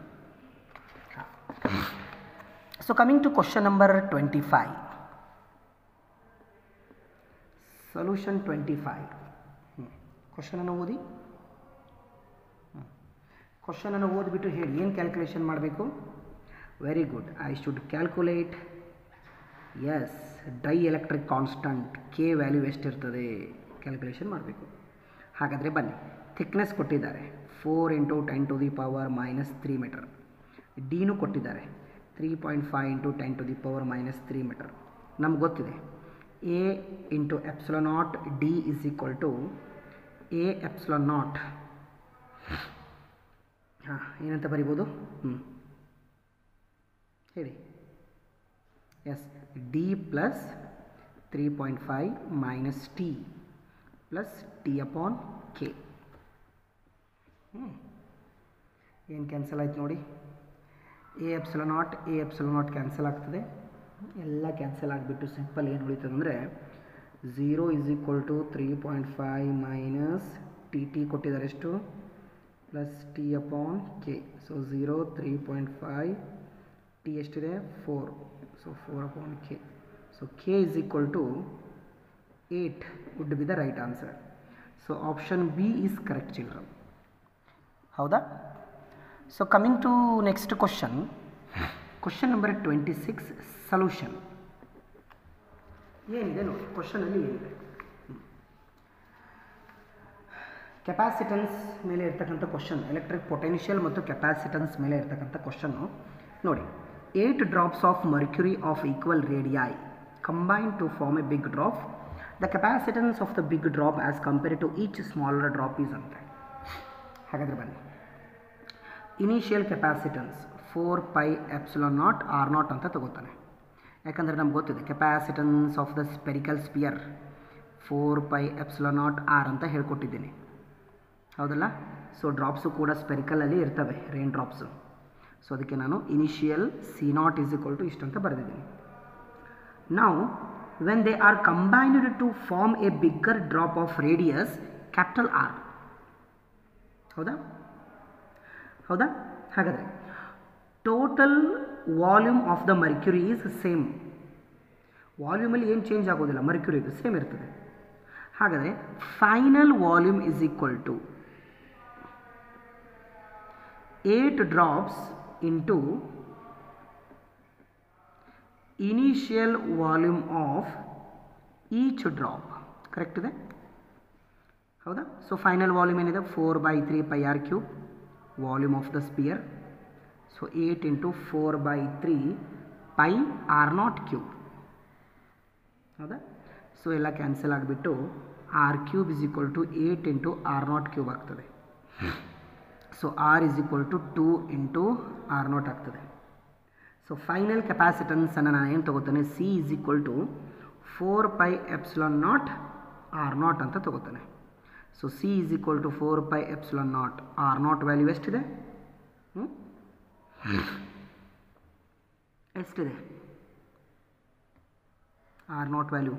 So coming to question number 25. Solution 25. Question ಅನ್ನು ಓದಿ. ಕ್ವಶನ್ ಅನ್ನು ಓದಿಬಿಟ್ಟು ಹೇಳಿ ಏನು ಕ್ಯಾಲ್ಕುಲೇಷನ್ ಮಾಡಬೇಕು. Very good. I should calculate, yes, dielectric constant K value ಎಷ್ಟಿರ್ತದೆ ಕ್ಯಾಲ್ಕುಲೇಷನ್ ಮಾಡಬೇಕು. ಹಾಗಾದರೆ ಬನ್ನಿ, ಥಿಕ್ನೆಸ್ ಕೊಟ್ಟಿದ್ದಾರೆ 4 × 10⁻³ ಮೀಟರ್. ಡಿನೂ ಕೊಟ್ಟಿದ್ದಾರೆ 3.5 × 10⁻³ ಮೀಟರ್. ನಮ್ಗೆ ಗೊತ್ತಿದೆ A into epsilon naught D is equal to A epsilon naught ಹಾಂ ಏನಂತ ಬರಿಬೋದು ಹೇಳಿ yes D plus 3.5 minus T plus T upon K ಏನು ಕ್ಯಾನ್ಸಲ್ ಆಯ್ತು ನೋಡಿ ಎ ಎಪ್ಸಿಲಾನ್ ನಾಟ್ ಕ್ಯಾನ್ಸಲ್ ಆಗ್ತದೆ ಎಲ್ಲ ಕ್ಯಾನ್ಸಲ್ ಆಗಿಬಿಟ್ಟು ಸಿಂಪಲ್ ಏನು ಉಳಿತದೆ ಅಂದರೆ 0 is equal to 3.5 minus T T ಕೊಟ್ಟಿದ್ದಾರೆ ಎಷ್ಟು plus T upon K so 0 3.5 T ಎಷ್ಟಿದೆ 4 so 4 upon K so K is equal to 8 would be the right answer so option B is correct children ಹೌದಾ so coming to next question number 26 solution ಏನಿದೆ ನೋಡಿ ಕ್ವಶನಲ್ಲಿ ಏನಿದೆ ಕೆಪಾಸಿಟನ್ಸ್ ಮೇಲೆ ಇರ್ತಕ್ಕಂಥ ಕ್ವಶನ್ ಎಲೆಕ್ಟ್ರಿಕ್ ಪೊಟೆನ್ಷಿಯಲ್ ಮತ್ತು ಕೆಪಾಸಿಟನ್ಸ್ ಮೇಲೆ ಇರ್ತಕ್ಕಂಥ ಕ್ವಶನ್ನು ನೋಡಿ 8 drops of mercury of equal radii combine to form a big drop. The capacitance of the big drop as compared to each smaller drop is ಅಂತ ಹಾಗಾದರೆ ಬನ್ನಿ initial capacitance 4 pi epsilon naught r naught ಅಂತ ತಗೋತಾನೆ ಯಾಕಂದರೆ ನಮ್ಗೆ ಗೊತ್ತಿದೆ capacitance of the spherical sphere 4 pi epsilon naught r ಅಂತ ಹೇಳ್ಕೊಟ್ಟಿದ್ದೀನಿ ಹೌದಲ್ಲ ಸೊ ಡ್ರಾಪ್ಸು ಕೂಡ ಸ್ಪೆರಿಕಲಲ್ಲಿ ಇರ್ತವೆ ರೈನ್ ಡ್ರಾಪ್ಸು ಸೊ ಅದಕ್ಕೆ ನಾನು initial C naught is equal to ಇಷ್ಟು ಅಂತ ಬರೆದಿದ್ದೀನಿ ನಾವು when they are combined to form a bigger drop of radius capital R ಹೌದಾ ಹಾಗಾದರೆ total volume of the mercury is same ವಾಲ್ಯೂಮಲ್ಲಿ ಏನು ಚೇಂಜ್ ಆಗೋದಿಲ್ಲ ಮರ್ಕ್ಯುರಿದು ಸೇಮ್ ಇರ್ತದೆ ಹಾಗಾದರೆ final volume is equal to 8 drops into initial volume of each drop correct ಇದೆ ಹೌದಾ ಸೊ ಫೈನಲ್ ವಾಲ್ಯೂಮ್ ಏನಿದೆ 4/3 pi r cube volume of the sphere so 8 into 4/3 pi r naught cube ಹೌದಾ ಸೊ ಎಲ್ಲ ಕ್ಯಾನ್ಸಲ್ ಆಗಿಬಿಟ್ಟು r cube is equal to 8 into r naught cube ಆಗ್ತದೆ so r is equal to 2 into r naught ಆಗ್ತದೆ ಸೊ ಫೈನಲ್ ಕೆಪಾಸಿಟನ್ಸನ್ನು ನಾನು ಏನು ತಗೋತಾನೆ C is equal to 4 pi epsilon naught r naught ಅಂತ ತಗೋತಾನೆ so C is equal to 4 pi epsilon naught r naught value ಎಷ್ಟಿದೆ ಎಷ್ಟಿದೆ r naught value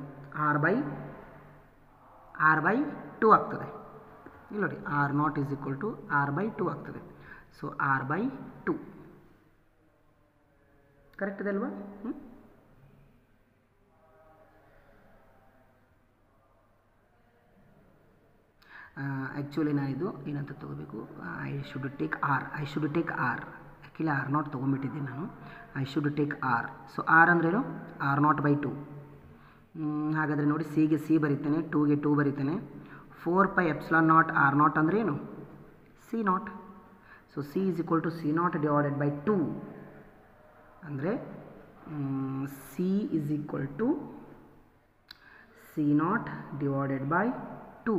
r by 2 ಆಗ್ತದೆ ಇಲ್ಲಿ ನೋಡಿ r naught is equal to r by 2 ಆಗ್ತದೆ ಸೊ r by 2 ಕರೆಕ್ಟ್ ಇದೆ ಅಲ್ವಾ ಆ್ಯಕ್ಚುಲಿ ನಾನು ಇದು ಏನಂತ ತೊಗೋಬೇಕು I should take R actually r naught ತೊಗೊಂಬಿಟ್ಟಿದ್ದೀನಿ ನಾನು I should take R so R ಅಂದ್ರೇನು r naught by 2 ಹಾಗಾದರೆ ನೋಡಿ ಸಿಗೆ ಸಿ ಬರೀತೇನೆ 2ಗೆ 2 ಬರೀತೇನೆ 4 pi epsilon naught r naught ಅಂದರೆ ಏನು C naught so C is equal to C naught divided by 2 ಅಂದರೆ C is equal to C naught divided by 2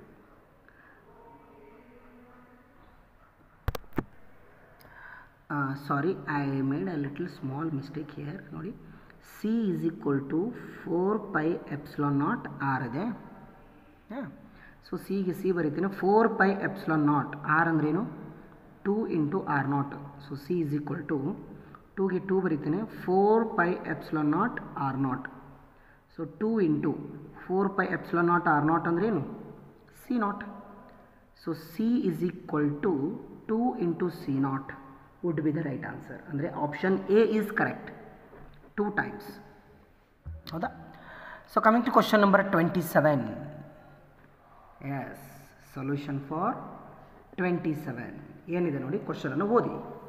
sorry I made a little small mistake here ನೋಡಿ C is equal to 4 pi epsilon naught r ಇದೆ ಸೊ ಸಿಗೆ ಸಿ ಬರೀತೀನಿ 4 pi epsilon naught r ಅಂದ್ರೇನು 2 into r naught so C is equal to 2ಗೆ 2 ಬರೀತೀನಿ 4 pi epsilon naught r naught so 2 into 4 pi epsilon naught r naught ಅಂದ್ರೇನು C naught so C is equal to 2 into C naught would be the right answer ಅಂದರೆ option A is correct 2 times ಹೌದಾ so coming to question number 27 yes solution for 27 ಏನಿದೆ ನೋಡಿ ಕ್ವಶನನ್ನು ಓದಿ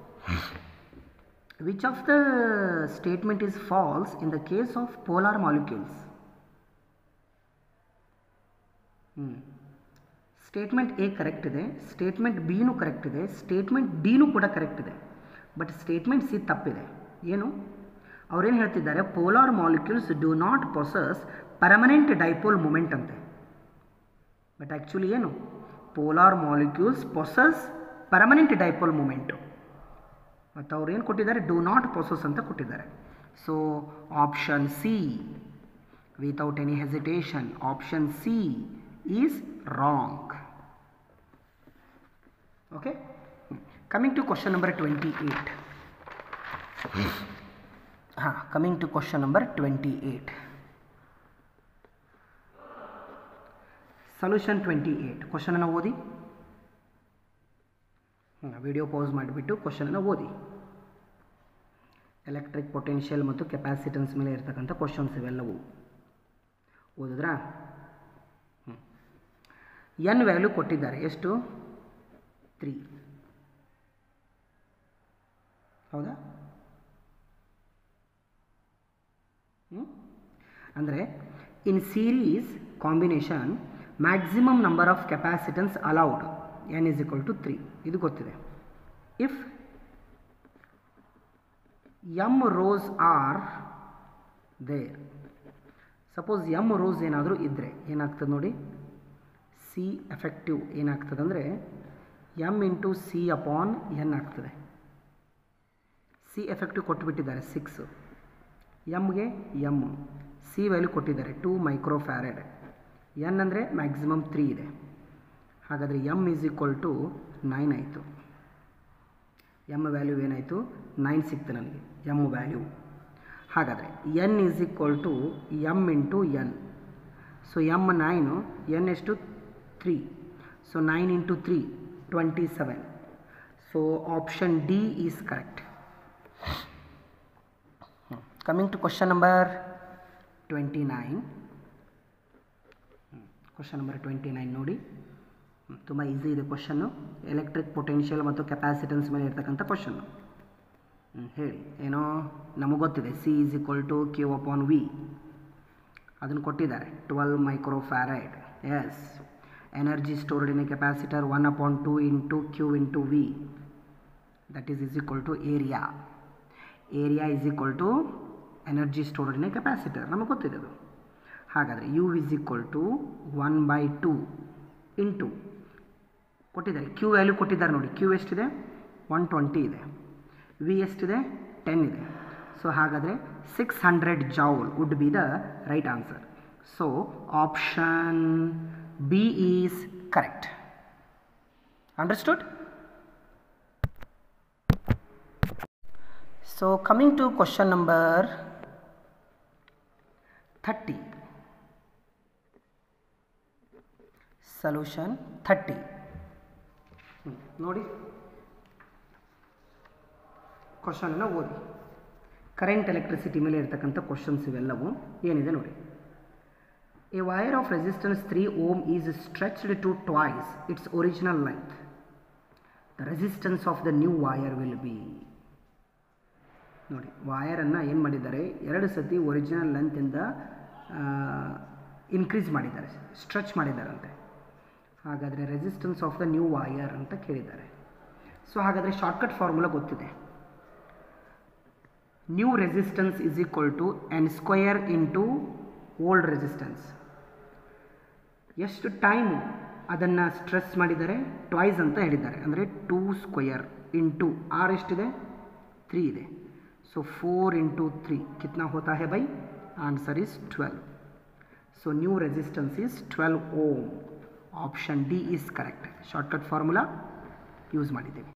which of the statement is false in the case of polar molecules statement A correct ಇದೆ ಸ್ಟೇಟ್ಮೆಂಟ್ ಬಿನೂ ಕರೆಕ್ಟ್ ಇದೆ ಸ್ಟೇಟ್ಮೆಂಟ್ ಡಿನೂ ಕೂಡ ಕರೆಕ್ಟ್ ಇದೆ ಬಟ್ ಸ್ಟೇಟ್ಮೆಂಟ್ ಸಿ ತಪ್ಪಿದೆ ಏನು ಅವ್ರೇನು ಹೇಳ್ತಿದ್ದಾರೆ polar molecules do not possess permanent dipole moment ಅಂತೆ ಬಟ್ ಆ್ಯಕ್ಚುಲಿ ಏನು polar molecules possess permanent dipole moment. ಮತ್ತು ಅವ್ರು ಏನು ಕೊಟ್ಟಿದ್ದಾರೆ, ಡೂ ನಾಟ್ ಪೊಸೆಸ್ ಅಂತ ಕೊಟ್ಟಿದ್ದಾರೆ. So option C, without any hesitation, option C is wrong. Okay, coming to question number 28. Coming to question number 28. Solution 28. ಕ್ವಶನನ್ನು ಓದಿ, ವಿಡಿಯೋ ಪಾಸ್ ಮಾಡಿಬಿಟ್ಟು ಕ್ವಶನನ್ನು ಓದಿ. ಎಲೆಕ್ಟ್ರಿಕ್ ಪೊಟೆನ್ಷಿಯಲ್ ಮತ್ತು ಕೆಪಾಸಿಟನ್ಸ್ ಮೇಲೆ ಇರ್ತಕ್ಕಂಥ ಕ್ವಶನ್ಸ್ ಇವೆಲ್ಲವೂ ಓದಿದ್ರಾ? ಎನ್ ವ್ಯಾಲ್ಯೂ ಕೊಟ್ಟಿದ್ದಾರೆ, ಎಷ್ಟು? 3. ಹೌದಾ? ಅಂದರೆ in series combination maximum number of capacitance allowed n is equal to 3. ಇದು ಗೊತ್ತಿದೆ. If m rows are there, suppose m rows ಏನಾದರೂ ಇದ್ದರೆ ಏನಾಗ್ತದೆ ನೋಡಿ, ಸಿ ಎಫೆಕ್ಟಿವ್ ಏನಾಗ್ತದೆ ಅಂದರೆ m into C upon n ಆಗ್ತದೆ. ಸಿ ಎಫೆಕ್ಟಿವ್ ಕೊಟ್ಟುಬಿಟ್ಟಿದ್ದಾರೆ 6, ಎಮ್ಗೆ m, ಸಿ ವ್ಯಾಲ್ಯೂ ಕೊಟ್ಟಿದ್ದಾರೆ 2 ಮೈಕ್ರೋ ಫ್ಯಾರಡ್, n ಅಂದರೆ ಮ್ಯಾಕ್ಸಿಮಮ್ 3 ಇದೆ. ಹಾಗಾದರೆ m ಈಸ್ ಈಕ್ವಲ್ ಟು 9 ಆಯಿತು. m ವ್ಯಾಲ್ಯೂ ಏನಾಯಿತು? 9 ಸಿಕ್ತು ನನಗೆ m ವ್ಯಾಲ್ಯೂ. ಹಾಗಾದರೆ n is equal to m into n. So m 9, n ಎಷ್ಟು? 3. So 9 into 3 27. So option D is correct. Coming to question number 29. Question number 29 ನೋಡಿ, ತುಂಬ ಈಸಿ ಇದೆ ಕ್ವಶನ್ನು. ಎಲೆಕ್ಟ್ರಿಕ್ ಪೊಟೆನ್ಷಿಯಲ್ ಮತ್ತು ಕೆಪಾಸಿಟನ್ಸ್ ಮೇಲೆ ಇರ್ತಕ್ಕಂಥ ಕ್ವಶನ್ನು. ಹೇಳಿ, ಏನೋ ನಮಗೆ ಗೊತ್ತಿದೆ, C is equal to Q upon V, ಅದನ್ನು ಕೊಟ್ಟಿದ್ದಾರೆ 12 micro farad. Yes, energy stored in a capacitor 1/2 into Q into V, that is equal to area. Area is equal to energy stored in a capacitor, ನಮಗೆ ಗೊತ್ತಿದೆ ಅದು. ಹಾಗಾದರೆ U is equal to 1/2 into ಕೊಟ್ಟಿದ್ದಾರೆ, ಕ್ಯೂ ವ್ಯಾಲ್ಯೂ ಕೊಟ್ಟಿದ್ದಾರೆ ನೋಡಿ, ಕ್ಯೂ ಎಷ್ಟಿದೆ? 120 ಇದೆ, ವಿ ಎಷ್ಟಿದೆ? 10 ಇದೆ. ಸೊ ಹಾಗಾದರೆ 600 joule would be the right answer. So option B is correct. Understood? So coming to question number 30. Solution 30 ನೋಡಿ, ಕ್ವಶನನ್ನು ಓದಿ. ಕರೆಂಟ್ ಎಲೆಕ್ಟ್ರಿಸಿಟಿ ಮೇಲೆ ಇರ್ತಕ್ಕಂಥ ಕ್ವಶನ್ಸ್ ಇವೆಲ್ಲವೂ ಏನಿದೆ ನೋಡಿ. A wire of resistance 3 ohm is stretched to twice its original length. The resistance of the new wire will be. ನೋಡಿ, ವೈರನ್ನು ಏನು ಮಾಡಿದ್ದಾರೆ, 2 ಸತಿ ಒರಿಜಿನಲ್ ಲೆಂತಿಂದ ಇನ್ಕ್ರೀಸ್ ಮಾಡಿದ್ದಾರೆ, ಸ್ಟ್ರೆಚ್ ಮಾಡಿದ್ದಾರಂತೆ. ಹಾಗಾದರೆ resistance of the new wire ಅಂತ ಕೇಳಿದ್ದಾರೆ. ಸೊ ಹಾಗಾದರೆ ಶಾರ್ಟ್ಕಟ್ ಫಾರ್ಮುಲಾ ಗೊತ್ತಿದೆ. New resistance is equal to N square into old resistance. ಎಷ್ಟು ಟೈಮು ಅದನ್ನು ಸ್ಟ್ರೆಸ್ ಮಾಡಿದ್ದಾರೆ? ಟ್ವೈಸ್ ಅಂತ ಹೇಳಿದ್ದಾರೆ, ಅಂದರೆ 2 ಸ್ಕ್ವಯರ್ ಇಂಟು ಆರ್ ಎಷ್ಟಿದೆ? 3 ಇದೆ. ಸೊ 4 ಇಂಟು 3 ಕಿತ್ನಾ ಹೋತಾ ಹೈ ಬೈ? Answer is 12. So new resistance is 12 ohm. Option D is correct. Shortcut formula use ಮಾಡಿದ್ದೇವೆ.